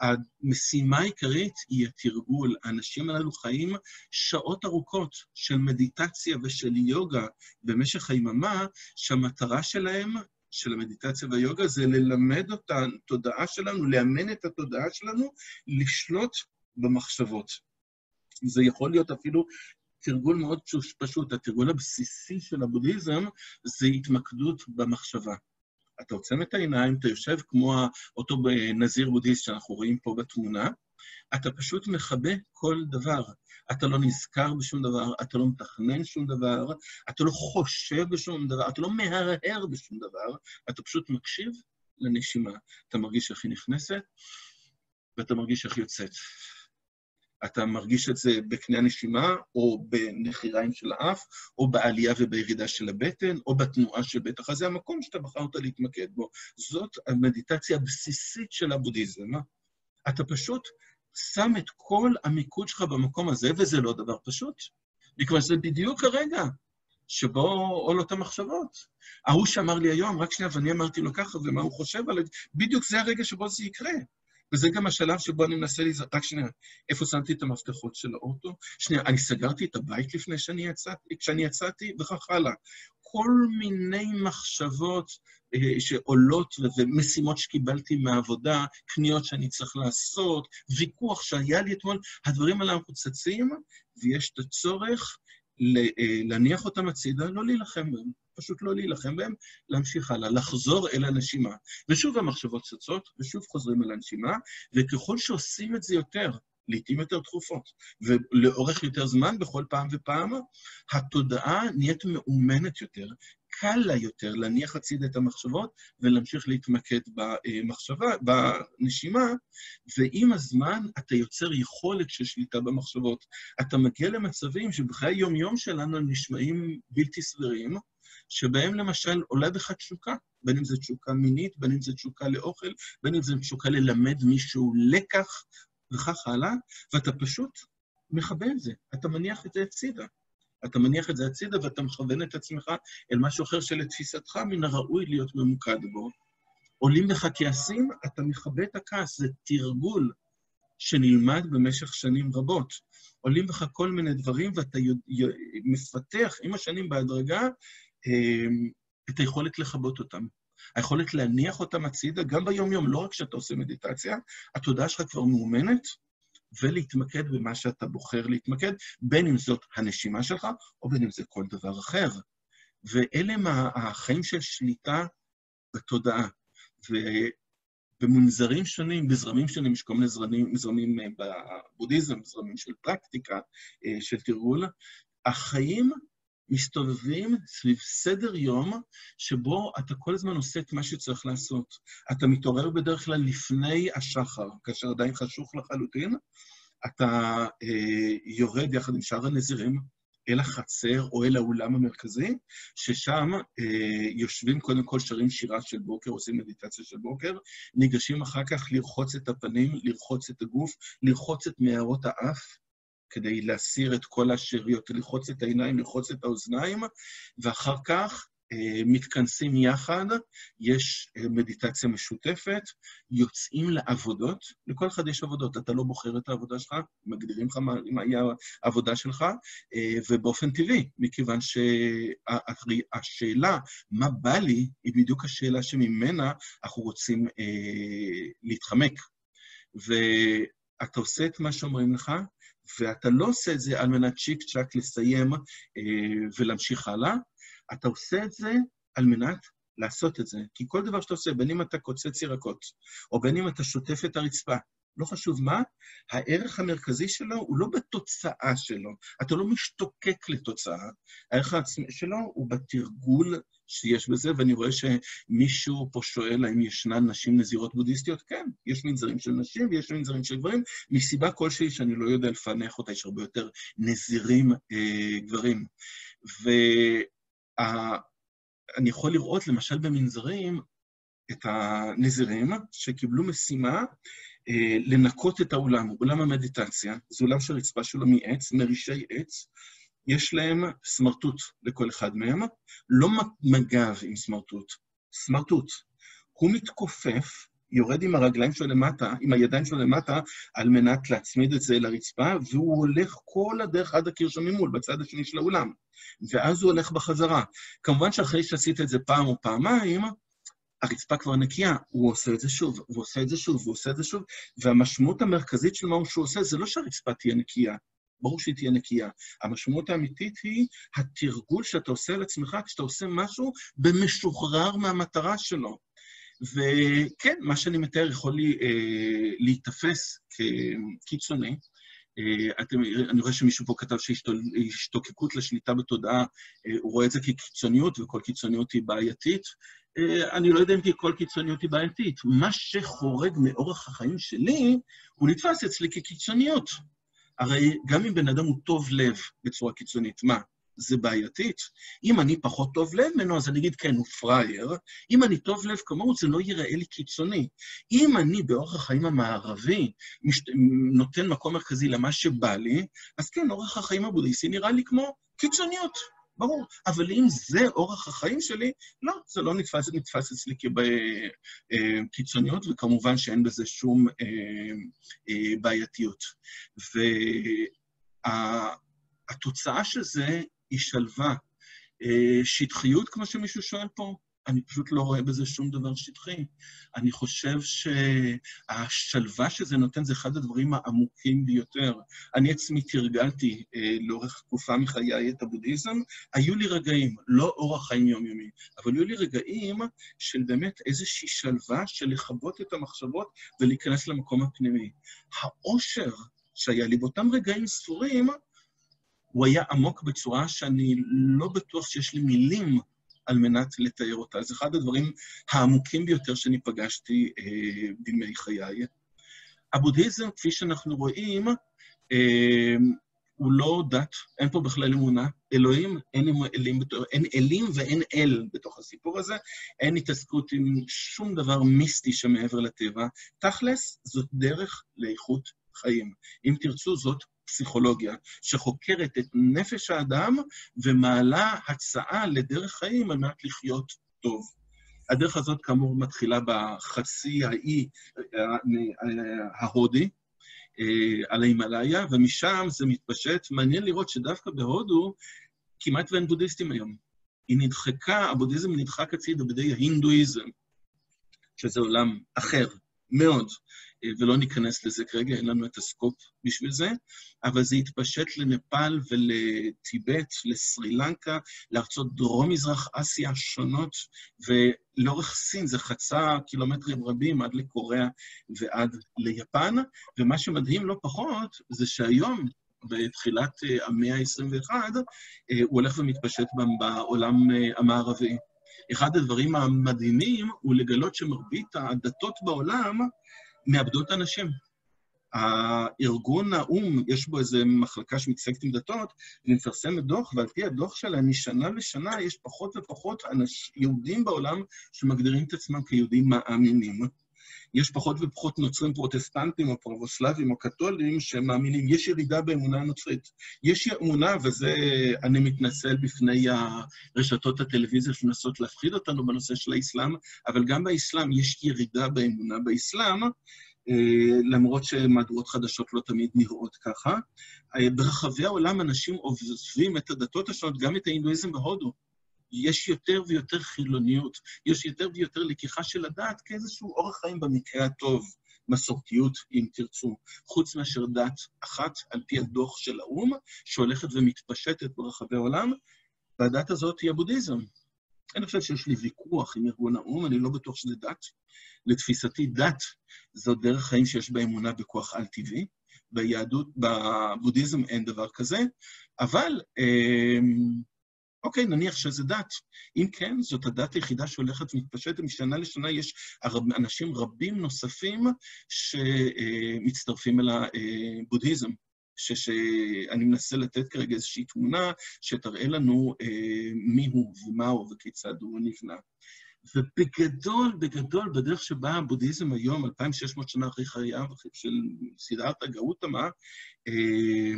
המשימה העיקרית היא התרגול. האנשים הללו חיים שעות ארוכות של מדיטציה ושל יוגה במשך היממה, שהמטרה שלהם של המדיטציה והיוגה זה ללמד אותן, תודעה שלנו, לאמן את התודעה שלנו, לשלוט במחשבות. זה יכול להיות אפילו תרגול מאוד פשוט. התרגול הבסיסי של הבודהיזם זה התמקדות במחשבה. אתה עוצם את העיניים, אתה יושב כמו אותו נזיר בודהיסט שאנחנו רואים פה בתמונה, אתה פשוט מכבה כל דבר. אתה לא נזכר בשום דבר, אתה לא מתכנן שום דבר, אתה לא חושב בשום דבר, אתה לא מהרהר בשום דבר, אתה פשוט מקשיב לנשימה. אתה מרגיש איך היא נכנסת, ואתה מרגיש איך היא יוצאת. אתה מרגיש את זה בקנה הנשימה, או בנחיריים של האף, או בעלייה ובירידה של הבטן, או בתנועה של בטח. אז זה המקום שאתה בחרת להתמקד בו. זאת המדיטציה הבסיסית של הבודהיזם. אתה פשוט שם את כל המיקוד שלך במקום הזה, וזה לא דבר פשוט. מכיוון שזה בדיוק הרגע שבו עולות המחשבות. ההוא שאמר לי היום, רק שנייה, ואני אמרתי לו ככה, ומה הוא חושב עליו, בדיוק זה הרגע שבו זה יקרה. וזה גם השלב שבו אני מנסה לי, רק שנייה, איפה שמתי את המפתחות של האוטו? שנייה, אני סגרתי את הבית לפני שאני יצאתי, כשאני יצאתי, וכך הלאה. כל מיני מחשבות אה, שעולות, ומשימות שקיבלתי מהעבודה, קניות שאני צריך לעשות, ויכוח שהיה לי אתמול, הדברים האלה מפוצצים, ויש את הצורך להניח אותם הצידה, לא להילחם בהם. פשוט לא להילחם בהם, להמשיך הלאה, לחזור אל הנשימה. ושוב המחשבות צצות, ושוב חוזרים אל הנשימה, וככל שעושים את זה יותר, לעתים יותר תכופות, ולאורך יותר זמן, בכל פעם ופעם, התודעה נהיית מאומנת יותר, קל לה יותר להניח הצידה את המחשבות, ולהמשיך להתמקד במחשבה, בנשימה, ועם הזמן אתה יוצר יכולת של שליטה במחשבות. אתה מגיע למצבים שבחיי היום-יום שלנו נשמעים בלתי סבירים, שבהם למשל עולה בך תשוקה, בין אם זה תשוקה מינית, בין אם זה תשוקה לאוכל, בין אם זה תשוקה ללמד מישהו לקח, וכך הלאה, ואתה פשוט מכוון את זה, אתה מניח את זה הצידה. אתה מניח את זה הצידה ואתה מכוון את עצמך אל משהו אחר שלתפיסתך מן הראוי להיות ממוקד בו. עולים לך כעסים, אתה מכבה את הכעס, זה תרגול שנלמד במשך שנים רבות. עולים לך כל מיני דברים ואתה מפתח עם השנים בהדרגה, את היכולת לחבות אותם. היכולת להניח אותם הצידה, גם ביום-יום, לא רק שאתה עושה מדיטציה, התודעה שלך כבר מאומנת, ולהתמקד במה שאתה בוחר להתמקד, בין אם זאת הנשימה שלך, או בין אם זה כל דבר אחר. ואלה הם החיים של שליטה בתודעה. ובמונזרים שונים, בזרמים שונים, יש כל מיני זרמים, זרמים בבודהיזם, זרמים של פרקטיקה, של תרגול, החיים מסתובבים סביב סדר יום שבו אתה כל הזמן עושה את מה שצריך לעשות. אתה מתעורר בדרך כלל לפני השחר, כאשר עדיין חשוך לחלוטין, אתה אה, יורד יחד עם שאר הנזירים אל החצר או אל האולם המרכזי, ששם אה, יושבים קודם כל שרים שירה של בוקר, עושים מדיטציה של בוקר, ניגשים אחר כך לרחוץ את הפנים, לרחוץ את הגוף, לרחוץ את מערות האף, כדי להסיר את כל השאריות, לרחוץ את העיניים, לרחוץ את האוזניים, ואחר כך אה, מתכנסים יחד, יש אה, מדיטציה משותפת, יוצאים לעבודות, לכל אחד יש עבודות, אתה לא בוחר את העבודה שלך, מגדירים לך מה, מה יהיה העבודה שלך, אה, ובאופן טבעי, מכיוון שהשאלה, מה בא לי, היא בדיוק השאלה שממנה אנחנו רוצים אה, להתחמק. ואתה עושה את מה שאומרים לך, ואתה לא עושה את זה על מנת צ'יק צ'ק לסיים אה, ולהמשיך הלאה, אתה עושה את זה על מנת לעשות את זה. כי כל דבר שאתה עושה, בין אם אתה קוצץ ירקות, או בין אם אתה שוטף את הרצפה, לא חשוב מה, הערך המרכזי שלו הוא לא בתוצאה שלו. אתה לא משתוקק לתוצאה. הערך העצמי שלו הוא בתרגול שיש בזה, ואני רואה שמישהו פה שואל האם ישנן נשים נזירות בודהיסטיות. כן, יש מנזרים של נשים ויש מנזרים של גברים, מסיבה כלשהי שאני לא יודע לפענח אותה, יש הרבה יותר נזירים אה, גברים. ואני יכול לראות למשל במנזרים את הנזירים שקיבלו משימה, לנקות את האולם, אולם המדיטציה, זה אולם שרצפה שלו מעץ, מרישי עץ, יש להם סמרטוט לכל אחד מהם, לא מגב עם סמרטוט, סמרטוט. הוא מתכופף, יורד עם הרגליים שלו למטה, עם הידיים שלו למטה, על מנת להצמיד את זה לרצפה, והוא הולך כל הדרך עד הקיר שם ממול, בצד השני של האולם, ואז הוא הולך בחזרה. כמובן שאחרי שעשית את זה פעם או פעמיים, הרצפה כבר נקייה, הוא עושה את זה שוב, הוא עושה את זה שוב, הוא עושה את זה שוב, והמשמעות המרכזית של מה שהוא עושה, זה לא שהרצפה תהיה נקייה, ברור שהיא תהיה נקייה. המשמעות האמיתית היא התרגול שאתה עושה על עצמך, כשאתה עושה משהו במשוחרר מהמטרה שלו. וכן, מה שאני מתאר יכול לי, אה, להתאפס כקיצוני. אה, אתם, אני רואה שמישהו פה כתב שהשתוקקות לשליטה בתודעה, אה, הוא רואה את זה כקיצוניות, וכל קיצוניות היא בעייתית. אני לא יודע אם כי כל קיצוניות היא בעייתית. מה שחורג מאורח החיים שלי, הוא נתפס אצלי כקיצוניות. הרי גם אם בן אדם הוא טוב לב בצורה קיצונית, מה? זה בעייתית. אם אני פחות טוב לב ממנו, אז אני אגיד, כן, הוא פרייר. אם אני טוב לב כמוהו, זה לא ייראה לי קיצוני. אם אני באורח החיים המערבי מש... נותן מקום מרכזי למה שבא לי, אז כן, אורח החיים הבודהיסטי נראה לי כמו קיצוניות. ברור, אבל אם זה אורח החיים שלי, לא, זה לא נתפס, זה נתפס אצלי כקיצוניות, וכמובן שאין בזה שום בעייתיות. והתוצאה של זה היא שלווה. שטחיות, כמו שמישהו שואל פה, אני פשוט לא רואה בזה שום דבר שטחי. אני חושב שהשלווה שזה נותן זה אחד הדברים העמוקים ביותר. אני עצמי תרגלתי אה, לאורך תקופה מחיי את הבודהיזם, היו לי רגעים, לא אורח חיים יומיומי, אבל היו לי רגעים של באמת איזושהי שלווה של לכבות את המחשבות ולהיכנס למקום הפנימי. העושר שהיה לי באותם רגעים ספורים, הוא היה עמוק בצורה שאני לא בטוח שיש לי מילים על מנת לתאר אותה. זה אחד הדברים העמוקים ביותר שאני פגשתי אה, בימי חיי. הבודהיזם, כפי שאנחנו רואים, אה, הוא לא דת, אין פה בכלל אמונה. אלוהים, אין אלים, אין אלים ואין אל בתוך הסיפור הזה, אין התעסקות עם שום דבר מיסטי שמעבר לטבע. תכלס, זאת דרך לאיכות חיים. אם תרצו, זאת פסיכולוגיה, שחוקרת את נפש האדם ומעלה הצעה לדרך חיים על מנת לחיות טוב. הדרך הזאת כאמור מתחילה בחצי האי ההודי, על ההימאליה, ומשם זה מתפשט. מעניין לראות שדווקא בהודו כמעט ואין בודהיסטים היום. היא נדחקה, הבודהיזם נדחק הצידה בידי ההינדואיזם, שזה עולם אחר מאוד, ולא ניכנס לזה כרגע, אין לנו את הסקופ בשביל זה, אבל זה התפשט לנפאל ולטיבט, לסרילנקה, לארצות דרום-מזרח אסיה שונות, ולאורך סין זה חצה קילומטרים רבים עד לקוריאה ועד ליפן, ומה שמדהים לא פחות זה שהיום בתחילת המאה ה-עשרים ואחת, הוא הולך ומתפשט בעולם המערבי. אחד הדברים המדהימים הוא לגלות שמרבית הדתות בעולם מאבדות אנשים. הארגון האום, יש בו איזו מחלקה שמתעסקת עם דתות, ומפרסמת דוח, ועל פי הדוח שלה, משנה לשנה יש פחות ופחות אנשים, יהודים בעולם שמגדירים את עצמם כיהודים מאמינים. יש פחות ופחות נוצרים פרוטסטנטים או פרבוסלבים או קתולים שמאמינים, יש ירידה באמונה הנוצרית. יש אמונה, וזה אני מתנצל בפני הרשתות הטלוויזיה שמנסות להפחיד אותנו בנושא של האסלאם, אבל גם באסלאם יש ירידה באמונה באסלאם, למרות שמהדורות חדשות לא תמיד נראות ככה. ברחבי העולם אנשים עוזבים את הדתות השונות, גם את ההינדואיזם בהודו. יש יותר ויותר חילוניות, יש יותר ויותר לקיחה של הדת כאיזשהו אורח חיים במקרה הטוב, מסורתיות אם תרצו, חוץ מאשר דת אחת על פי הדוח של האום, שהולכת ומתפשטת ברחבי העולם, והדת הזאת היא הבודהיזם. אני חושב שיש לי ויכוח עם ארגון האום, אני לא בטוח שזה דת. לתפיסתי דת זו דרך חיים שיש בה אמונה בכוח על-טבעי, ביהדות, בבודהיזם אין דבר כזה, אבל אוקיי, נניח שזה דת. אם כן, זאת הדת היחידה שהולכת ומתפשטת, משנה לשנה יש אנשים רבים נוספים שמצטרפים אל הבודהיזם. שאני מנסה לתת כרגע איזושהי תמונה שתראה לנו אה, מי הוא ומה הוא וכיצד הוא נבנה. ובגדול, בגדול, בדרך שבה הבודהיזם היום, אלפיים ושש מאות שנה אחרי חייו, של סידרתא גאוטמה, אה,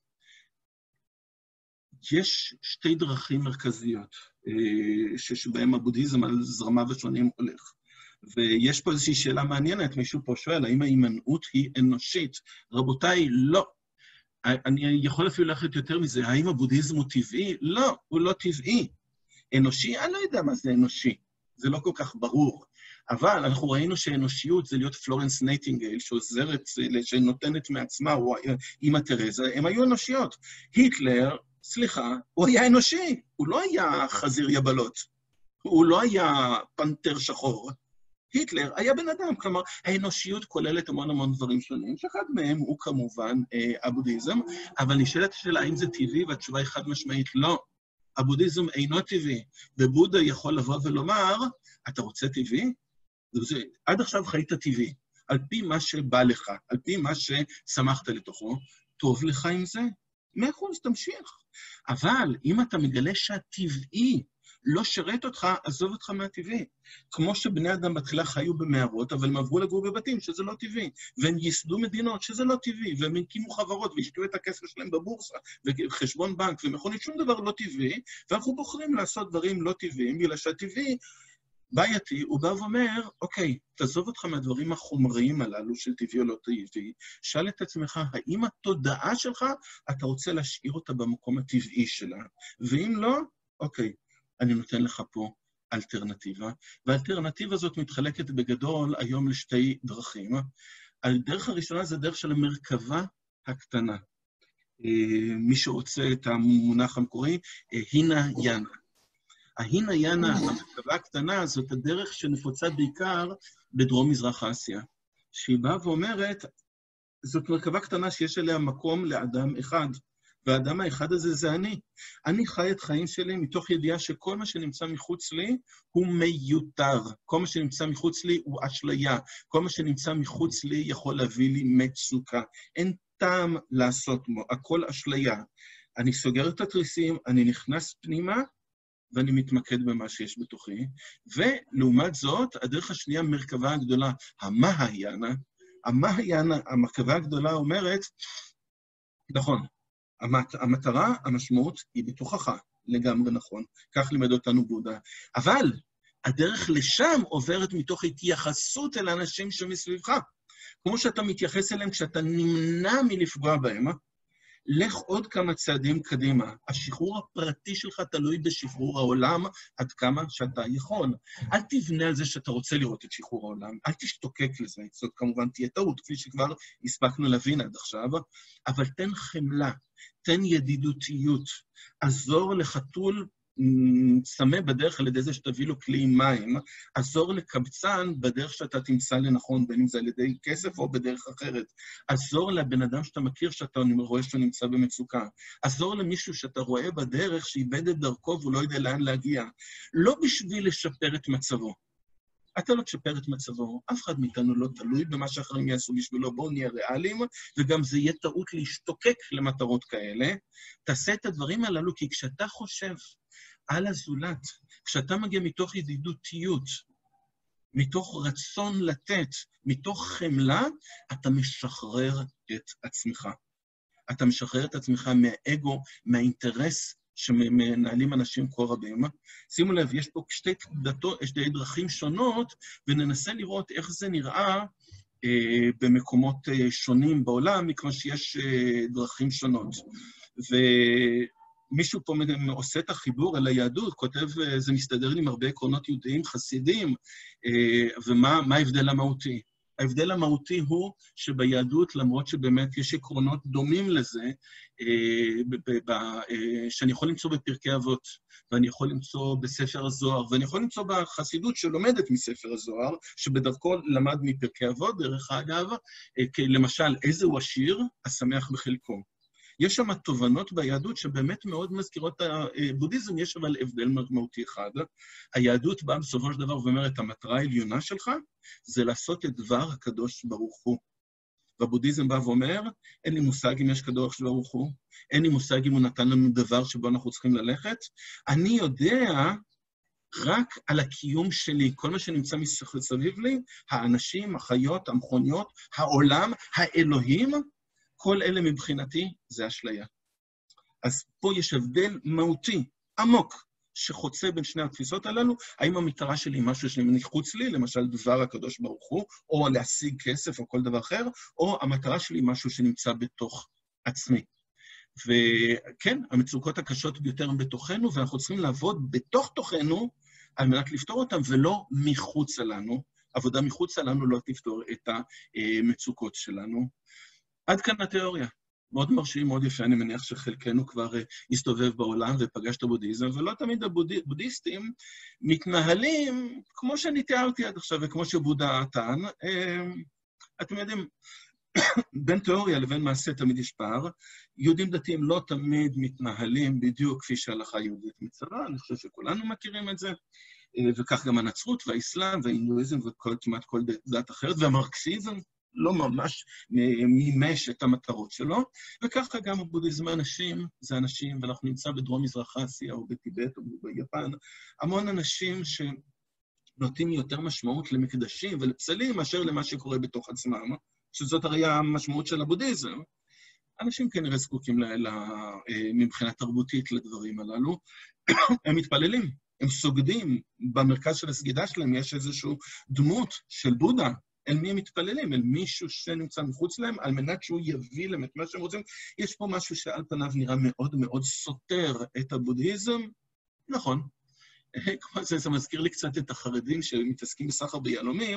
יש שתי דרכים מרכזיות אה, שבהם הבודהיזם על זרמיו השונים הולך. ויש פה איזושהי שאלה מעניינת, מישהו פה שואל, האם ההימנעות היא אנושית? רבותיי, לא. אני יכול אפילו ללכת יותר מזה, האם הבודהיזם הוא טבעי? לא, הוא לא טבעי. אנושי? אני לא יודע מה זה אנושי, זה לא כל כך ברור. אבל אנחנו ראינו שאנושיות זה להיות פלורנס נייטינגייל, שעוזרת, שנותנת מעצמה, או אמא תרזה, הם היו אנושיות. היטלר, סליחה, הוא היה אנושי, הוא לא היה חזיר יבלות, הוא לא היה פנתר שחור. היטלר היה בן אדם, כלומר, האנושיות כוללת המון המון דברים שונים, שאחד מהם הוא כמובן אה, הבודהיזם, אבל נשאלת השאלה האם זה טבעי, והתשובה היא חד משמעית לא. הבודהיזם אינו טבעי, ובודה יכול לבוא ולומר, אתה רוצה טבעי? זה, עד עכשיו חיית טבעי, על פי מה שבא לך, על פי מה ששמחת לתוכו, טוב לך עם זה? מאה אחוז, תמשיך. אבל אם אתה מגלה שהטבעי, לא שרת אותך, עזוב אותך מהטבעי. כמו שבני אדם בתחילה חיו במערות, אבל הם עברו לגור בבתים, שזה לא טבעי. והם ייסדו מדינות, שזה לא טבעי. והם הקימו חברות, והשקיעו את הכסף שלהם בבורסה, וחשבון בנק, ומכונית שום דבר לא טבעי, ואנחנו בוחרים לעשות דברים לא טבעיים, בגלל שהטבעי בעייתי, הוא בא ואומר, אוקיי, תעזוב אותך מהדברים החומריים הללו של טבעי או לא טבעי, שאל את עצמך, האם התודעה שלך, אתה רוצה להשאיר אותה במקום הטבעי שלה? ואם לא, אוקיי, אני נותן לך פה אלטרנטיבה, והאלטרנטיבה הזאת מתחלקת בגדול היום לשתי דרכים. הדרך הראשונה זה דרך של המרכבה הקטנה. מי שרוצה את המונח המקורי, הינה ינה. ההינה ינה, המרכבה הקטנה, זאת הדרך שנפוצה בעיקר בדרום-מזרח אסיה, שהיא באה ואומרת, זאת מרכבה קטנה שיש עליה מקום לאדם אחד, והאדם האחד הזה זה אני. אני חי את חיים שלי מתוך ידיעה שכל מה שנמצא מחוץ לי הוא מיותר. כל מה שנמצא מחוץ לי הוא אשליה. כל מה שנמצא מחוץ לי יכול להביא לי מצוקה. אין טעם לעשות בו, הכל אשליה. אני סוגר את התריסים, אני נכנס פנימה, ואני מתמקד במה שיש בתוכי. ולעומת זאת, הדרך השנייה, מרכבה הגדולה, המהיאנה, המהיאנה, המרכבה הגדולה אומרת, נכון, המת, המטרה, המשמעות, היא בתוכך, לגמרי נכון. כך לימד אותנו בודה. אבל הדרך לשם עוברת מתוך התייחסות אל האנשים שמסביבך. כמו שאתה מתייחס אליהם כשאתה נמנע מלפגוע בהם, לך עוד כמה צעדים קדימה. השחרור הפרטי שלך תלוי בשחרור העולם עד כמה שאתה יכול. אל תבנה על זה שאתה רוצה לראות את שחרור העולם, אל תשתוקק לזה, זאת כמובן תהיה טעות, כפי שכבר הספקנו להבין עד עכשיו, אבל תן חמלה, תן ידידותיות, עזור לחתול צמא בדרך על ידי זה שתביא לו כלי מים, עזור לקבצן בדרך שאתה תמצא לנכון, בין אם זה על ידי כסף או בדרך אחרת. עזור לבן אדם שאתה מכיר שאתה רואה שהוא נמצא במצוקה. עזור למישהו שאתה רואה בדרך שאיבד את דרכו והוא לא יודע לאן להגיע. לא בשביל לשפר את מצבו. אתה לא תשפר את מצבו, אף אחד מאיתנו לא תלוי במה שאחרים יעשו בשבילו, בואו נהיה ריאליים, וגם זה יהיה טעות להשתוקק למטרות כאלה. תעשה את הדברים הללו, כי כשאתה חושב על הזולת, כשאתה מגיע מתוך ידידותיות, מתוך רצון לתת, מתוך חמלה, אתה משחרר את עצמך. אתה משחרר את עצמך מהאגו, מהאינטרס שמנהלים אנשים כה רבים. שימו לב, יש פה שתי, דתו, שתי דרכים שונות, וננסה לראות איך זה נראה אה, במקומות אה, שונים בעולם, מכמה שיש אה, דרכים שונות. ומישהו פה עושה את החיבור על היהדות, כותב, זה מסתדר לי עם הרבה עקרונות יהודיים חסידים, אה, ומה מה ההבדל המהותי? ההבדל המהותי הוא שביהדות, למרות שבאמת יש עקרונות דומים לזה, שאני יכול למצוא בפרקי אבות, ואני יכול למצוא בספר הזוהר, ואני יכול למצוא בחסידות שלומדת מספר הזוהר, שבדרכו למד מפרקי אבות, דרך אגב, למשל, איזה הוא עשיר, השמח בחלקו. יש שם תובנות ביהדות שבאמת מאוד מזכירות הבודהיזם, יש אבל הבדל משמעותי אחד. היהדות באה בסופו של דבר ואומרת, המטרה העליונה שלך זה לעשות את דבר הקדוש ברוך הוא. והבודהיזם בא ואומר, אין לי מושג אם יש קדוש ברוך הוא, אין לי מושג אם הוא נתן לנו דבר שבו אנחנו צריכים ללכת, אני יודע רק על הקיום שלי, כל מה שנמצא מסביב לי, האנשים, החיות, המכוניות, העולם, האלוהים, כל אלה מבחינתי זה אשליה. אז פה יש הבדל מהותי, עמוק, שחוצה בין שני התפיסות הללו, האם המטרה שלי היא משהו שמחוץ לי, למשל דבר הקדוש ברוך הוא, או להשיג כסף או כל דבר אחר, או המטרה שלי היא משהו שנמצא בתוך עצמי. וכן, המצוקות הקשות ביותר הן בתוכנו, ואנחנו צריכים לעבוד בתוך תוכנו, על מנת לפתור אותם, ולא מחוץ לנו. עבודה מחוץ לנו לא תפתור את המצוקות שלנו. עד כאן התיאוריה. מאוד מרשים, מאוד יפה, אני מניח שחלקנו כבר הסתובב בעולם ופגש את הבודהיזם, ולא תמיד הבודהיסטים מתנהלים כמו שאני תיארתי עד עכשיו, וכמו שבודה טען. אתם יודעים, בין תיאוריה לבין מעשה תמיד יש פער. יהודים דתיים לא תמיד מתנהלים בדיוק כפי שההלכה היהודית מצווה, אני חושב שכולנו מכירים את זה, וכך גם הנצרות והאסלאם וההינדואיזם וכמעט כל דת אחרת, והמרקסיזם, לא ממש מימש את המטרות שלו, וככה גם הבודהיזם אנשים, זה אנשים, ואנחנו נמצא בדרום מזרח אסיה, או בטיבט, או ביפן, המון אנשים שנותנים יותר משמעות למקדשים ולפסלים, מאשר למה שקורה בתוך עצמם, שזאת הרי המשמעות של הבודהיזם. אנשים כנראה זקוקים מבחינה תרבותית לדברים הללו, הם מתפללים, הם סוגדים, במרכז של הסגידה שלהם יש איזושהי דמות של בודה, אל מי הם מתפללים, אל מישהו שנמצא מחוץ להם, על מנת שהוא יביא להם את מה שהם רוצים. יש פה משהו שעל פניו נראה מאוד מאוד סותר את הבודהיזם. נכון. כמו זה, זה מזכיר לי קצת את החרדים שמתעסקים בסחר ביהלומים,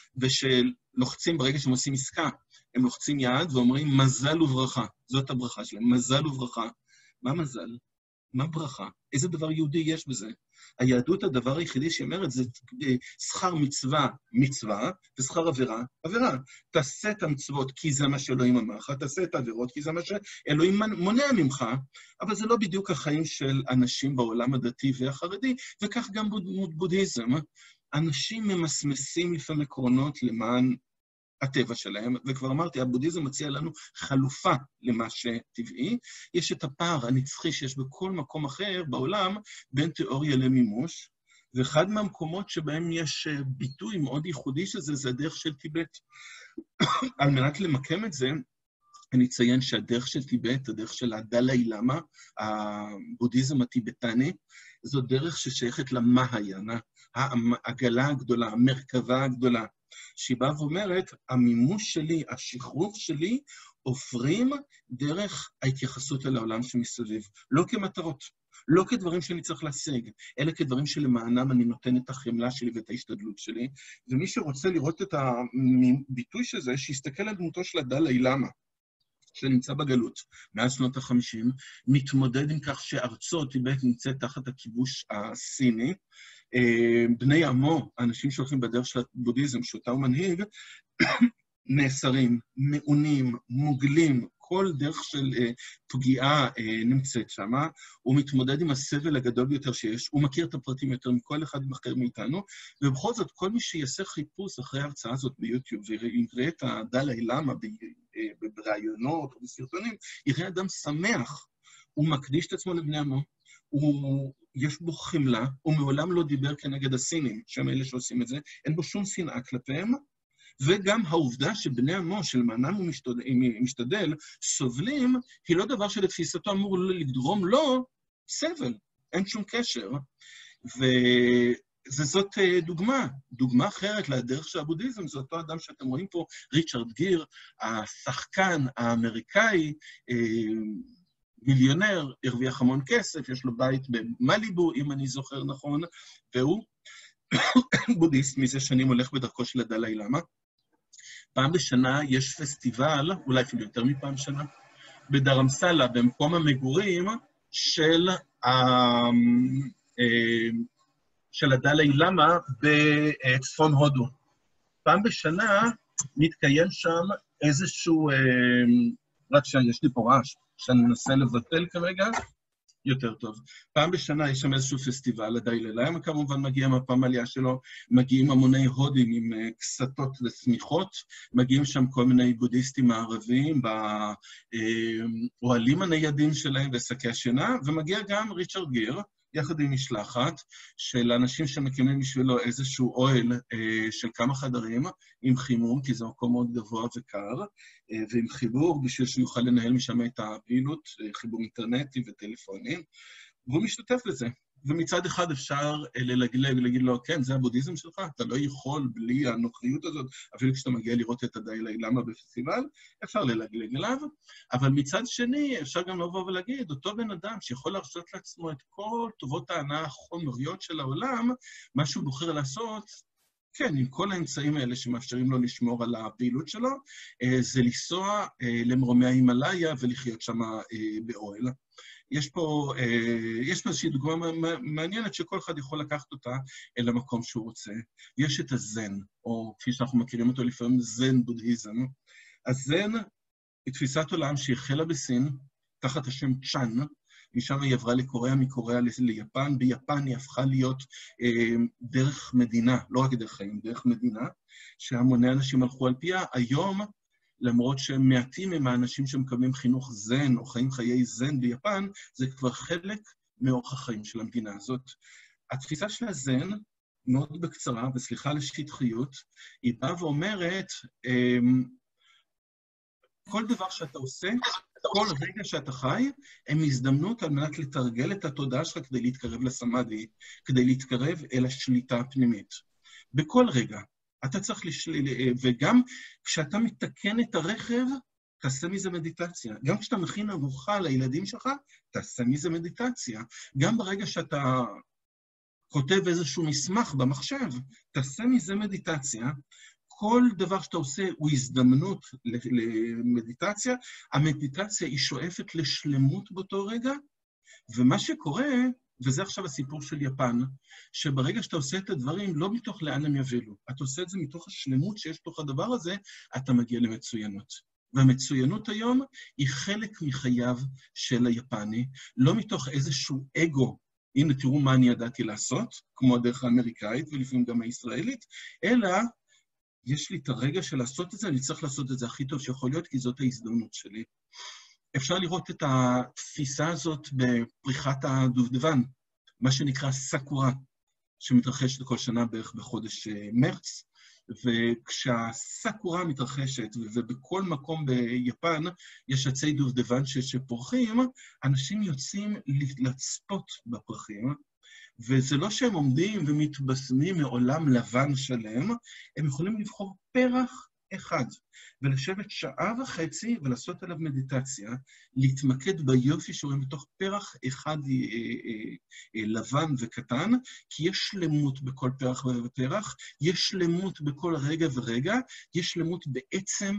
ושלוחצים ברגע שהם עושים עסקה. הם לוחצים יד ואומרים, מזל וברכה. זאת הברכה שלהם, מזל וברכה. מה מזל? מה ברכה? איזה דבר יהודי יש בזה? היהדות, הדבר היחידי שאומרת, זה שכר מצווה, מצווה, ושכר עבירה, עבירה. תעשה את המצוות כי זה מה שאלוהים אמר לך, תעשה את העבירות כי זה מה שאלוהים מונע ממך, אבל זה לא בדיוק החיים של אנשים בעולם הדתי והחרדי, וכך גם בודהיזם. אנשים ממסמסים לפעמים עקרונות למען הטבע שלהם, וכבר אמרתי, הבודהיזם מציע לנו חלופה למה שטבעי. יש את הפער הנצחי שיש בכל מקום אחר בעולם, בין תיאוריה למימוש, ואחד מהמקומות שבהם יש ביטוי מאוד ייחודי שזה, זה הדרך של טיבט. על מנת למקם את זה, אני אציין שהדרך של טיבט, הדרך של הדלאי למה, הבודהיזם הטיבטני, זו דרך ששייכת למהיאנה, העגלה הגדולה, המרכבה הגדולה, שהיא באה ואומרת, המימוש שלי, השחרור שלי, עוברים דרך ההתייחסות אל העולם שמסביב. לא כמטרות, לא כדברים שאני צריך להשיג, אלא כדברים שלמענם אני נותן את החמלה שלי ואת ההשתדלות שלי. ומי שרוצה לראות את הביטוי של זה, שיסתכל על דמותו של הדלאי למה. שנמצא בגלות, מאז שנות ה-חמישים, מתמודד עם כך שארצו טיבט נמצאת תחת הכיבוש הסיני. בני עמו, האנשים שהולכים בדרך של הבודהיזם, שאותה הוא מנהיג, נאסרים, מעונים, מוגלים, כל דרך של uh, פגיעה uh, נמצאת שם, הוא מתמודד עם הסבל הגדול ביותר שיש, הוא מכיר את הפרטים יותר מכל אחד אחר מאיתנו, ובכל זאת, כל מי שיעשה חיפוש אחרי ההרצאה הזאת ביוטיוב, ויראה את הדלאי למה ברעיונות או בסרטונים, יראה אדם שמח, הוא מקדיש את עצמו לבני עמו, הוא, יש בו חמלה, הוא מעולם לא דיבר כנגד הסינים, שהם אלה שעושים את זה, אין בו שום שנאה כלפיהם, וגם העובדה שבני עמו שלמענם הוא משתדל, משתדל, סובלים, היא לא דבר שלתפיסתו אמור לגרום לו סבל, אין שום קשר. וזאת דוגמה, דוגמה אחרת לדרך של הבודהיזם, זה אותו אדם שאתם רואים פה, ריצ'רד גיר, השחקן האמריקאי, מיליונר, הרוויח המון כסף, יש לו בית במליבו, אם אני זוכר נכון, והוא בודהיסט, מזה שנים הולך בדרכו של הדלאי למה. פעם בשנה יש פסטיבל, אולי אפילו יותר מפעם שנה, בדרמסלה, במקום המגורים של, ה... של הדלאי למה בצפון הודו. פעם בשנה מתקיים שם איזשהו, רק שיש לי פה רעש, שאני מנסה לבטל כרגע, יותר טוב. פעם בשנה יש שם איזשהו פסטיבל, הדלאי למה כמובן מגיע מהפעם העלייה שלו, מגיעים המוני הודים עם קסתות ושמיכות, מגיעים שם כל מיני בודהיסטים הערבים, באוהלים הניידים שלהם ושקי השינה, ומגיע גם ריצ'רד גיר, יחד עם משלחת של אנשים שמקימים בשבילו איזשהו אוהל אה, של כמה חדרים עם חימום, כי זה מקום מאוד גבוה וקר, אה, ועם חיבור בשביל שהוא יוכל לנהל משם את הפעילות, אה, חיבור אינטרנטי וטלפונים, והוא משתתף לזה. ומצד אחד אפשר ללגלג ולהגיד לו, כן, זה הבודהיזם שלך, אתה לא יכול בלי הנוחיות הזאת, אפילו כשאתה מגיע לראות את הדלאי למה בפסטיבל, אפשר ללגלג אליו, אבל מצד שני אפשר גם לבוא ולהגיד, אותו בן אדם שיכול להרשות לעצמו את כל טובות ההנאה החומריות של העולם, מה שהוא בוחר לעשות, כן, עם כל האמצעים האלה שמאפשרים לו לשמור על הפעילות שלו, זה לנסוע למרומי ההימאליה ולחיות שם באוהל. יש פה, יש פה איזושהי דוגמה מעניינת שכל אחד יכול לקחת אותה אל המקום שהוא רוצה. יש את הזן, או כפי שאנחנו מכירים אותו לפעמים, זן בודהיזם. הזן היא תפיסת עולם שהחלה בסין, תחת השם צ'אן, משם היא עברה לקוריאה, מקוריאה ליפן, ביפן היא הפכה להיות אה, דרך מדינה, לא רק דרך חיים, דרך מדינה, שהמוני אנשים הלכו על פיה. היום, למרות שהם מעטים עם האנשים שמקבלים חינוך זן או חיים חיי זן ביפן, זה כבר חלק מאורח החיים של המדינה הזאת. התפיסה של הזן, מאוד בקצרה, וסליחה על השטחיות, היא באה ואומרת, כל דבר שאתה עושה, כל רגע שאתה חי, הם הזדמנות על מנת לתרגל את התודעה שלך כדי להתקרב לסמאדי, כדי להתקרב אל השליטה הפנימית. בכל רגע. אתה צריך לשליל, וגם כשאתה מתקן את הרכב, תעשה מזה מדיטציה. גם כשאתה מכין ארוחה לילדים שלך, תעשה מזה מדיטציה. גם ברגע שאתה כותב איזשהו מסמך במחשב, תעשה מזה מדיטציה. כל דבר שאתה עושה הוא הזדמנות למדיטציה. המדיטציה היא שואפת לשלמות באותו רגע, ומה שקורה, וזה עכשיו הסיפור של יפן, שברגע שאתה עושה את הדברים, לא מתוך לאן הם יבלו, אתה עושה את זה מתוך השלמות שיש תוך הדבר הזה, אתה מגיע למצוינות. והמצוינות היום היא חלק מחייו של היפני, לא מתוך איזשהו אגו, הנה תראו מה אני ידעתי לעשות, כמו הדרך האמריקאית ולפעמים גם הישראלית, אלא יש לי את הרגע של לעשות את זה, אני צריך לעשות את זה הכי טוב שיכול להיות, כי זאת ההזדמנות שלי. אפשר לראות את התפיסה הזאת בפריחת הדובדבן, מה שנקרא סאקורה, שמתרחשת כל שנה בערך בחודש מרץ, וכשהסאקורה מתרחשת, ובכל מקום ביפן יש עצי דובדבן שפורחים, אנשים יוצאים לצפות בפרחים, וזה לא שהם עומדים ומתבשמים מעולם לבן שלם, הם יכולים לבחור פרח אחד, ולשבת שעה וחצי ולעשות עליו מדיטציה, להתמקד ביופי שרואים בתוך פרח אחד אה, אה, אה, לבן וקטן, כי יש שלמות בכל פרח ופרח, יש שלמות בכל רגע ורגע, יש שלמות בעצם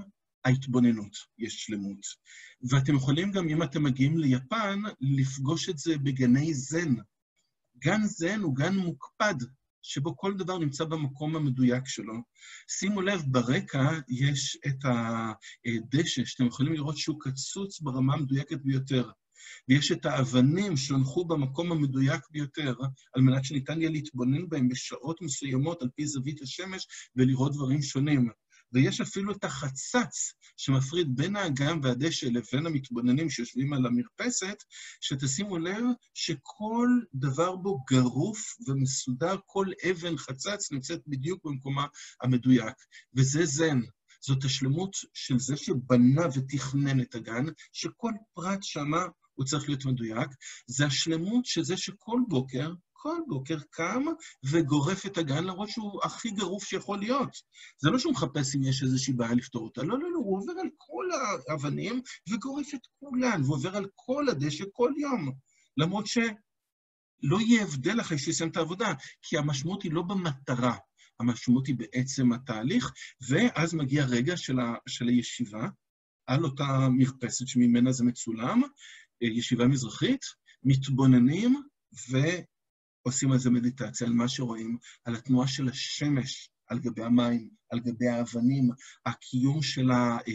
ההתבוננות, יש שלמות. ואתם יכולים גם, אם אתם מגיעים ליפן, לפגוש את זה בגני זן. גן זן הוא גן מוקפד, שבו כל דבר נמצא במקום המדויק שלו. שימו לב, ברקע יש את הדשא, שאתם יכולים לראות שהוא קצוץ ברמה המדויקת ביותר. ויש את האבנים שהונחו במקום המדויק ביותר, על מנת שניתן יהיה להתבונן בהם בשעות מסוימות על פי זווית השמש ולראות דברים שונים. ויש אפילו את החצץ שמפריד בין האגם והדשא לבין המתבוננים שיושבים על המרפסת, שתשימו לב שכל דבר בו גרוף ומסודר, כל אבן חצץ נמצאת בדיוק במקומה המדויק. וזה זן. זאת השלמות של זה שבנה ותכנן את הגן, שכל פרט שמה הוא צריך להיות מדויק. זה השלמות של זה שכל בוקר, כל בוקר קם וגורף את הגן, למרות שהוא הכי גרוף שיכול להיות. זה לא שהוא מחפש אם יש איזושהי בעיה לפתור אותה, לא, לא, לא, הוא עובר על כל האבנים וגורף את כולן, הוא עובר על כל הדשא כל יום, למרות שלא יהיה הבדל אחרי שיסיים את העבודה, כי המשמעות היא לא במטרה, המשמעות היא בעצם התהליך, ואז מגיע רגע של, ה, של הישיבה, על אותה מרפסת שממנה זה מצולם, ישיבה מזרחית, מתבוננים ועושים על זה מדיטציה, על מה שרואים, על התנועה של השמש, על גבי המים, על גבי האבנים, הקיום של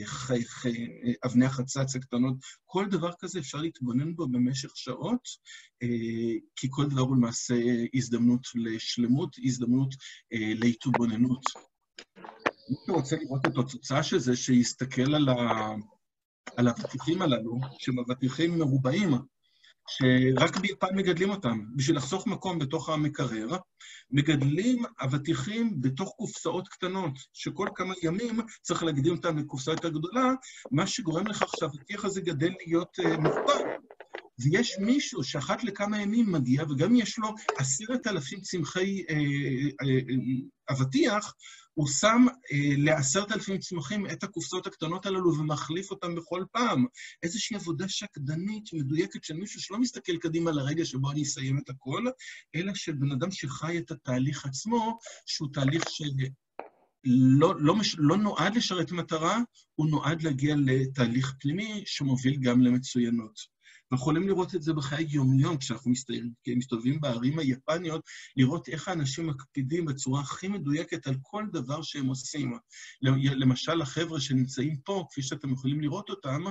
אבני החצץ הקטנות, כל דבר כזה אפשר להתבונן בו במשך שעות, כי כל דבר הוא למעשה הזדמנות לשלמות, הזדמנות להתבוננות. מי שרוצה לראות את התוצאה של זה, שיסתכל על, ה... על האבטיחים הללו, שהם אבטיחים מרובעים, שרק ביפן מגדלים אותם. בשביל לחסוך מקום בתוך המקרר, מגדלים אבטיחים בתוך קופסאות קטנות, שכל כמה ימים צריך להגדיל אותם לקופסה יותר גדולה, מה שגורם לכך שהאבטיח הזה גדל להיות uh, מרובע. ויש מישהו שאחת לכמה ימים מגיע, וגם יש לו עשרת אלפים צמחי אה, אה, אבטיח, הוא שם אה, לעשרת אלפים צמחים את הקופסאות הקטנות הללו ומחליף אותם בכל פעם. איזושהי עבודה שקדנית, מדויקת של מישהו שלא מסתכל קדימה לרגע שבו אני אסיים את הכל, אלא של בן אדם שחי את התהליך עצמו, שהוא תהליך של... לא, לא, לא נועד לשרת מטרה, הוא נועד להגיע לתהליך פנימי שמוביל גם למצוינות. אנחנו יכולים לראות את זה בחיי יום-יום, כשאנחנו מסתובבים בערים היפניות, לראות איך האנשים מקפידים בצורה הכי מדויקת על כל דבר שהם עושים. למשל, החבר'ה שנמצאים פה, כפי שאתם יכולים לראות אותם,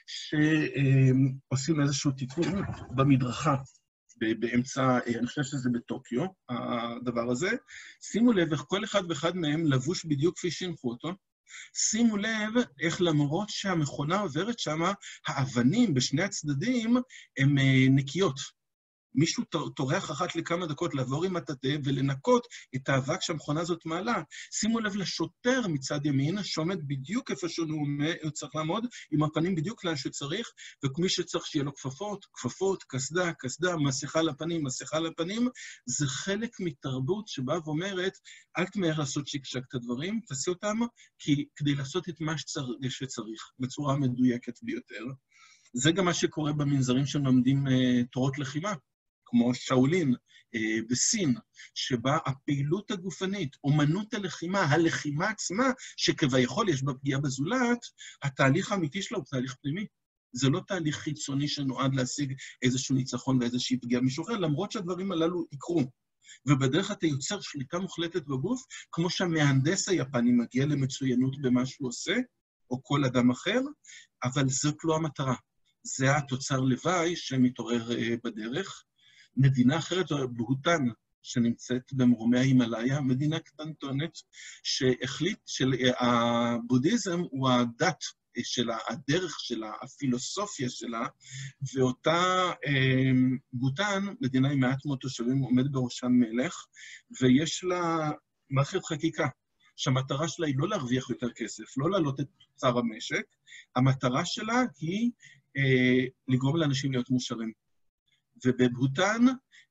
שעושים איזשהו תיקון במדרכה. באמצע, אני חושב שזה בטוקיו, הדבר הזה. שימו לב איך כל אחד ואחד מהם לבוש בדיוק כפי שהנחו אותו. שימו לב איך למרות שהמכונה עוברת שם, האבנים בשני הצדדים הן נקיות. מישהו טורח אחת לכמה דקות לעבור עם הטאטא ולנקות את האבק שהמכונה הזאת מעלה. שימו לב לשוטר מצד ימין, שעומד בדיוק איפה שהוא צריך לעמוד, עם הפנים בדיוק לאן שצריך, וכמי שצריך שיהיה לו כפפות, כפפות, קסדה, קסדה, מסכה לפנים, מסכה לפנים, זה חלק מתרבות שבאה ואומרת, אל תמהר לעשות שיקשק את הדברים, תעשי אותם, כי כדי לעשות את מה שצריך, בצורה מדויקת ביותר. זה גם מה שקורה במנזרים שמלמדים uh, תורות לחימה. כמו שאולין אה, בסין, שבה הפעילות הגופנית, אומנות הלחימה, הלחימה עצמה, שכביכול יש בה פגיעה בזולת, התהליך האמיתי שלה הוא תהליך פנימי. זה לא תהליך חיצוני שנועד להשיג איזשהו ניצחון ואיזושהי פגיעה מישהו אחר, למרות שהדברים הללו יקרו. ובדרך אתה יוצר שליטה מוחלטת בגוף, כמו שהמהנדס היפני מגיע למצוינות במה שהוא עושה, או כל אדם אחר, אבל זאת לא המטרה. זה התוצר לוואי שמתעורר אה, בדרך. מדינה אחרת, בהוטן, שנמצאת במרומי ההימאליה, מדינה קטנטונת, שהחליט שהבודהיזם הוא הדת שלה, הדרך שלה, הפילוסופיה שלה, ואותה בהוטן, מדינה עם מעט מאוד תושבים, עומד בראשם מלך, ויש לה מערכת חקיקה, שהמטרה שלה היא לא להרוויח יותר כסף, לא להעלות את תוצר המשק, המטרה שלה היא לגרום לאנשים להיות מאושרים. ובבהוטן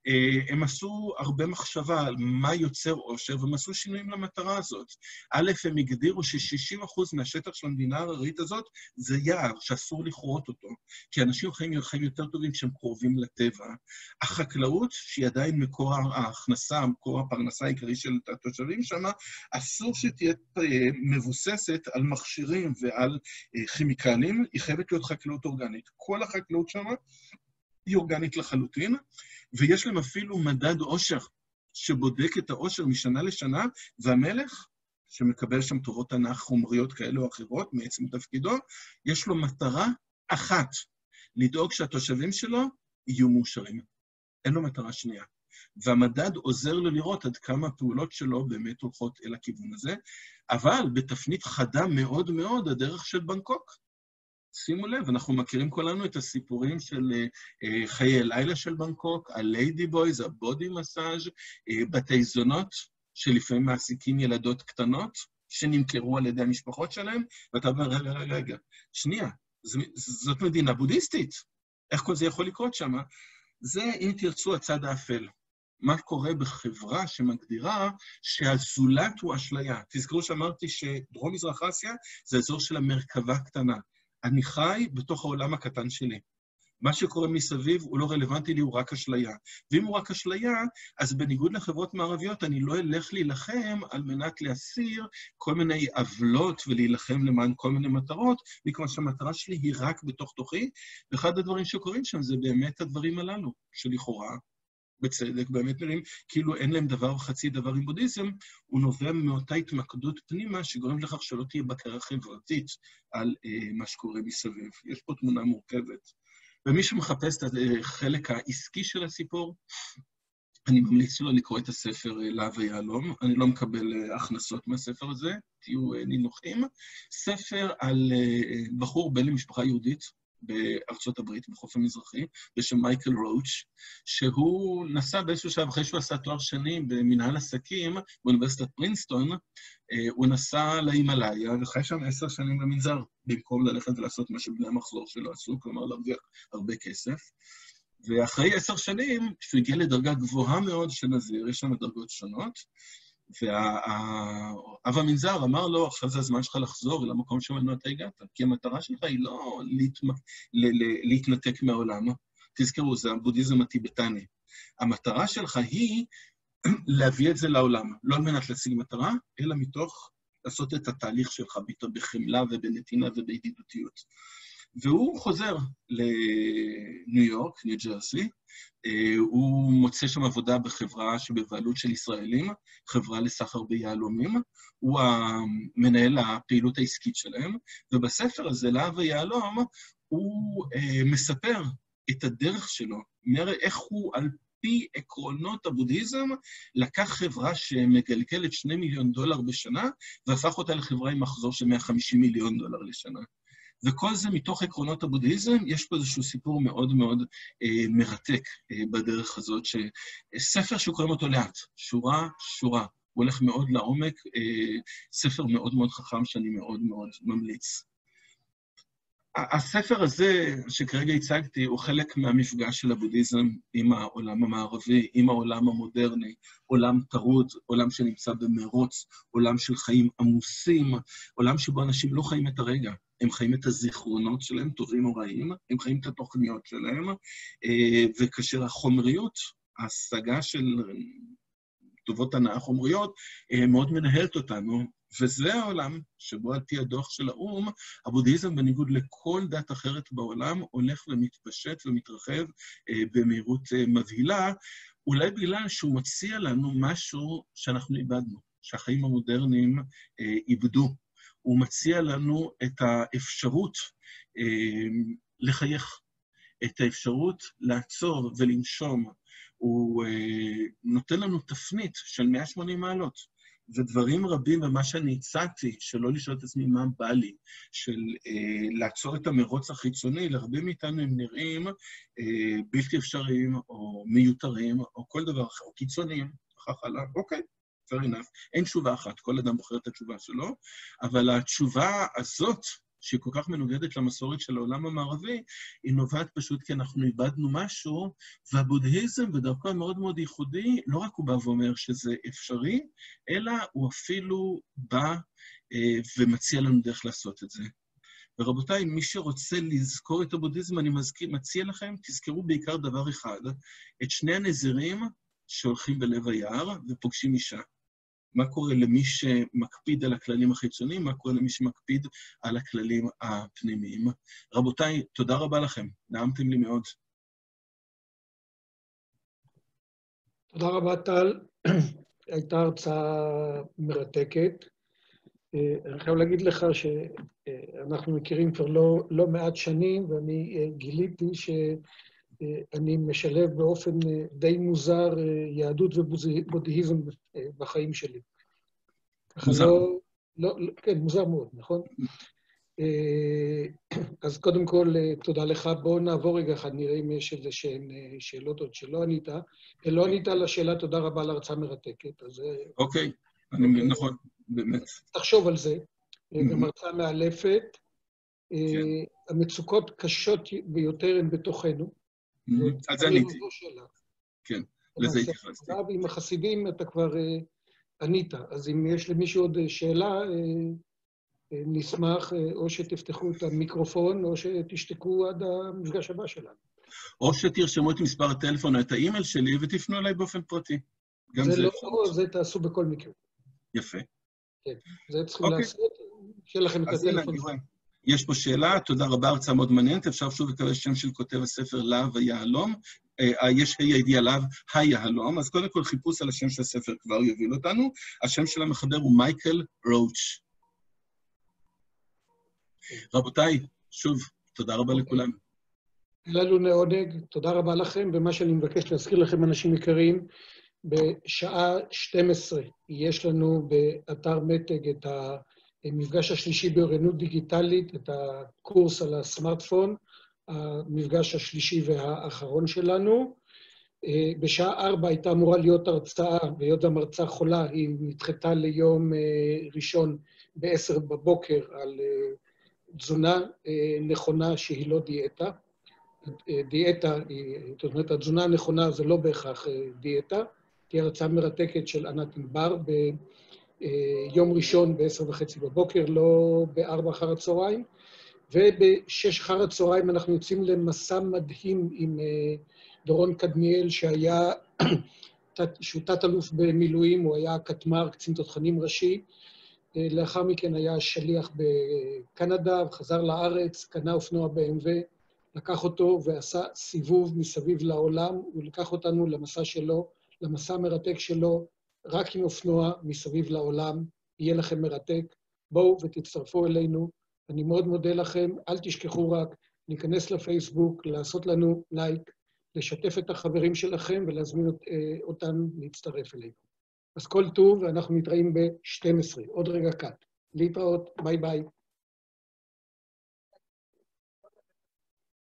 הם עשו הרבה מחשבה על מה יוצר עושר, והם עשו שינויים למטרה הזאת. א', הם הגדירו ש-שישים אחוז מהשטח של המדינה ההררית הזאת זה יער, שאסור לכרות אותו, כי אנשים חיים, חיים יותר טובים כשהם קרובים לטבע. החקלאות, שהיא עדיין מקור ההכנסה, מקור הפרנסה העיקרי של התושבים שם, אסור שתהיה מבוססת על מכשירים ועל כימיקלים, היא חייבת להיות חקלאות אורגנית. כל החקלאות שם היא אורגנית לחלוטין, ויש להם אפילו מדד עושר, שבודק את העושר משנה לשנה, והמלך, שמקבל שם טובות הנאה חומריות כאלו או אחרות, מעצם תפקידו, יש לו מטרה אחת, לדאוג שהתושבים שלו יהיו מאושרים. אין לו מטרה שנייה. והמדד עוזר לו לראות עד כמה הפעולות שלו באמת הולכות אל הכיוון הזה, אבל בתפנית חדה מאוד מאוד הדרך של בנקוק. שימו לב, אנחנו מכירים כולנו את הסיפורים של uh, חיי הלילה של בנקוק, הליידי בויז, הבודי מסאז', uh, בתי זונות, שלפעמים מעסיקים ילדות קטנות, שנמכרו על ידי המשפחות שלהם, ואתה אומר, רגע, רגע, רגע, שנייה, ז, זאת מדינה בודהיסטית, איך כל זה יכול לקרות שם? זה, אם תרצו, הצד האפל. מה קורה בחברה שמגדירה שהזולת הוא אשליה. תזכרו שאמרתי שדרום מזרח אסיה זה אזור של המרכבה קטנה. אני חי בתוך העולם הקטן שלי. מה שקורה מסביב הוא לא רלוונטי לי, הוא רק אשליה. ואם הוא רק אשליה, אז בניגוד לחברות מערביות, אני לא אלך להילחם על מנת להסיר כל מיני עוולות ולהילחם למען כל מיני מטרות, מכיוון שהמטרה שלי היא רק בתוך תוכי, ואחד הדברים שקורים שם זה באמת הדברים הללו, שלכאורה, בצדק, באמת נראים, כאילו אין להם דבר וחצי דבר עם בודהיזם, הוא נובע מאותה התמקדות פנימה שגורמת לכך שלא תהיה בקרה חברתית על אה, מה שקורה מסביב. יש פה תמונה מורכבת. ומי שמחפש את החלק העסקי של הסיפור, אני ממליץ לו לקרוא את הספר להב היהלום, אני לא מקבל הכנסות מהספר הזה, תהיו נינוחים. ספר על בחור בן למשפחה יהודית, בארצות הברית, בחוף המזרחי, בשם מייקל רוץ', שהוא נסע באיזשהו שלב, אחרי שהוא עשה תואר שני במנהל עסקים, באוניברסיטת פרינסטון, הוא נסע להימאליה, וחי שם עשר שנים במנזר, במקום ללכת ולעשות מה שבני המחזור שלו עשו, כלומר להרוויח הרבה כסף. ואחרי עשר שנים, כשהוא הגיע לדרגה גבוהה מאוד של נזיר, יש שם דרגות שונות, ואב המנזר אמר לו, עכשיו זה הזמן שלך לחזור למקום שמנו אתה הגעת, כי המטרה שלך היא לא להתנתק מהעולם. תזכרו, זה הבודהיזם הטיבטני. המטרה שלך היא להביא את זה לעולם, לא על מנת להשיג מטרה, אלא מתוך לעשות את התהליך שלך בחמלה ובנתינה ובידידותיות. והוא חוזר לניו יורק, ניו ג'רסי, הוא מוצא שם עבודה בחברה שבבעלות של ישראלים, חברה לסחר ביהלומים, הוא מנהל הפעילות העסקית שלהם, ובספר הזה, להב היהלום, הוא מספר את הדרך שלו, נראה איך הוא על פי עקרונות הבודהיזם, לקח חברה שמגלגלת שני מיליון דולר בשנה, והפך אותה לחברה עם מחזור של מאה וחמישים מיליון דולר לשנה. וכל זה מתוך עקרונות הבודהיזם, יש פה איזשהו סיפור מאוד מאוד אה, מרתק אה, בדרך הזאת, שספר שקוראים אותו לאט, שורה, שורה, הוא הולך מאוד לעומק, אה, ספר מאוד מאוד חכם שאני מאוד מאוד ממליץ. הספר הזה שכרגע הצגתי הוא חלק מהמפגש של הבודהיזם עם העולם המערבי, עם העולם המודרני, עולם טרוד, עולם שנמצא במרוץ, עולם של חיים עמוסים, עולם שבו אנשים לא חיים את הרגע, הם חיים את הזיכרונות שלהם, טובים או רעים, הם חיים את התוכניות שלהם, וכאשר החומריות, ההשגה של טובות הנאה חומריות, מאוד מנהלת אותנו, וזה העולם שבו על פי הדוח של האום, הבודהיזם בניגוד לכל דת אחרת בעולם, הולך ומתפשט ומתרחב במהירות מבהילה, אולי בגלל שהוא מציע לנו משהו שאנחנו איבדנו, שהחיים המודרניים איבדו. הוא מציע לנו את האפשרות לחייך, את האפשרות לעצור ולנשום. הוא נותן לנו תפנית של מאה ושמונים מעלות. ודברים רבים במה שאני הצעתי, שלא לשאול את עצמי מה בא לי, של אה, לעצור את המרוץ החיצוני, לרבים מאיתנו הם נראים אה, בלתי אפשריים, או מיותרים, או כל דבר אחר, או קיצוניים, כך הלאה, אוקיי, fair enough. אין תשובה אחת, כל אדם בוחר את התשובה שלו, אבל התשובה הזאת שהיא כל כך מנוגדת למסורת של העולם המערבי, היא נובעת פשוט כי אנחנו איבדנו משהו, והבודהיזם בדרכו מאוד מאוד ייחודי, לא רק הוא בא ואומר שזה אפשרי, אלא הוא אפילו בא אה, ומציע לנו דרך לעשות את זה. ורבותיי, מי שרוצה לזכור את הבודהיזם, אני מזכיר, מציע לכם, תזכרו בעיקר דבר אחד, את שני הנזירים שהולכים בלב היער ופוגשים אישה. מה קורה למי שמקפיד על הכללים החיצוניים, מה קורה למי שמקפיד על הכללים הפנימיים. רבותיי, תודה רבה לכם, נעמתם לי מאוד. תודה רבה, טל. הייתה הרצאה מרתקת. אני חייב להגיד לך שאנחנו מכירים כבר לא, לא מעט שנים, ואני גיליתי שאני משלב באופן די מוזר יהדות ובודהיזם בחיים שלי. מוזר. לא, לא, כן, מוזר מאוד, נכון? אז קודם כל, תודה לך. בואו נעבור רגע אחד, נראה אם יש איזה שהן שאלות עוד שלא ענית. לא ענית לשאלה, תודה רבה להרצאה מרתקת. אוקיי, אני נכון, באמת. תחשוב על זה, גם הרצאה מאלפת. המצוקות קשות ביותר הן בתוכנו. על זה עניתי. כן, לזה התייחסתי. עם החסידים אתה כבר ענית, אז אם יש למישהו עוד שאלה, נשמח או שתפתחו את המיקרופון, או שתשתקו עד המפגש הבא שלנו. או שתרשמו את מספר הטלפון או את האימייל שלי, ותפנו אליי באופן פרטי. זה לא, או זה תעשו בכל מקרה. יפה. כן, זה צריכים לעשות, שיהיה לכם את הטלפון. יש פה שאלה, תודה רבה, הרצאה מאוד מעניינת, אפשר שוב לקבל שם של כותב הספר להב היהלום, יש ה' הידיעה להב היהלום, אז קודם כל חיפוש על השם של הספר כבר יוביל אותנו, השם של המחבר הוא מייקל רוץ'. רבותיי, שוב, תודה רבה לכולם. לנו לעונג, תודה רבה לכם, ומה שאני מבקש להזכיר לכם, אנשים יקרים, בשעה שתים עשרה יש לנו באתר מתג את המפגש השלישי באוריינות דיגיטלית, את הקורס על הסמארטפון, המפגש השלישי והאחרון שלנו. בשעה ארבע הייתה אמורה להיות הרצאה, והיות המרצה חולה, היא נדחתה ליום ראשון בעשר בבוקר על תזונה נכונה שהיא לא דיאטה. דיאטה, זאת אומרת, התזונה הנכונה זה לא בהכרח דיאטה, תהיה הרצאה מרתקת של ענת ענבר ביום ראשון בעשר וחצי בבוקר, לא בארבע אחר הצהריים, ובשש אחר הצהריים אנחנו יוצאים למסע מדהים עם דורון קדמיאל, שהיה שותת אלוף במילואים, הוא היה קטמ"ר, קצין תותחנים ראשי, לאחר מכן היה שליח בקנדה, וחזר לארץ, קנה אופנוע בי אם דאבליו, לקח אותו ועשה סיבוב מסביב לעולם, הוא לקח אותנו למסע שלו, למסע מרתק שלו, רק עם אופנוע מסביב לעולם, יהיה לכם מרתק, בואו ותצטרפו אלינו, אני מאוד מודה לכם, אל תשכחו רק להיכנס לפייסבוק, לעשות לנו לייק, לשתף את החברים שלכם ולהזמין אותם להצטרף אלינו. אז כל טוב, ואנחנו מתראים ב-שתים עשרה, עוד רגע קט. להתראות, ביי ביי.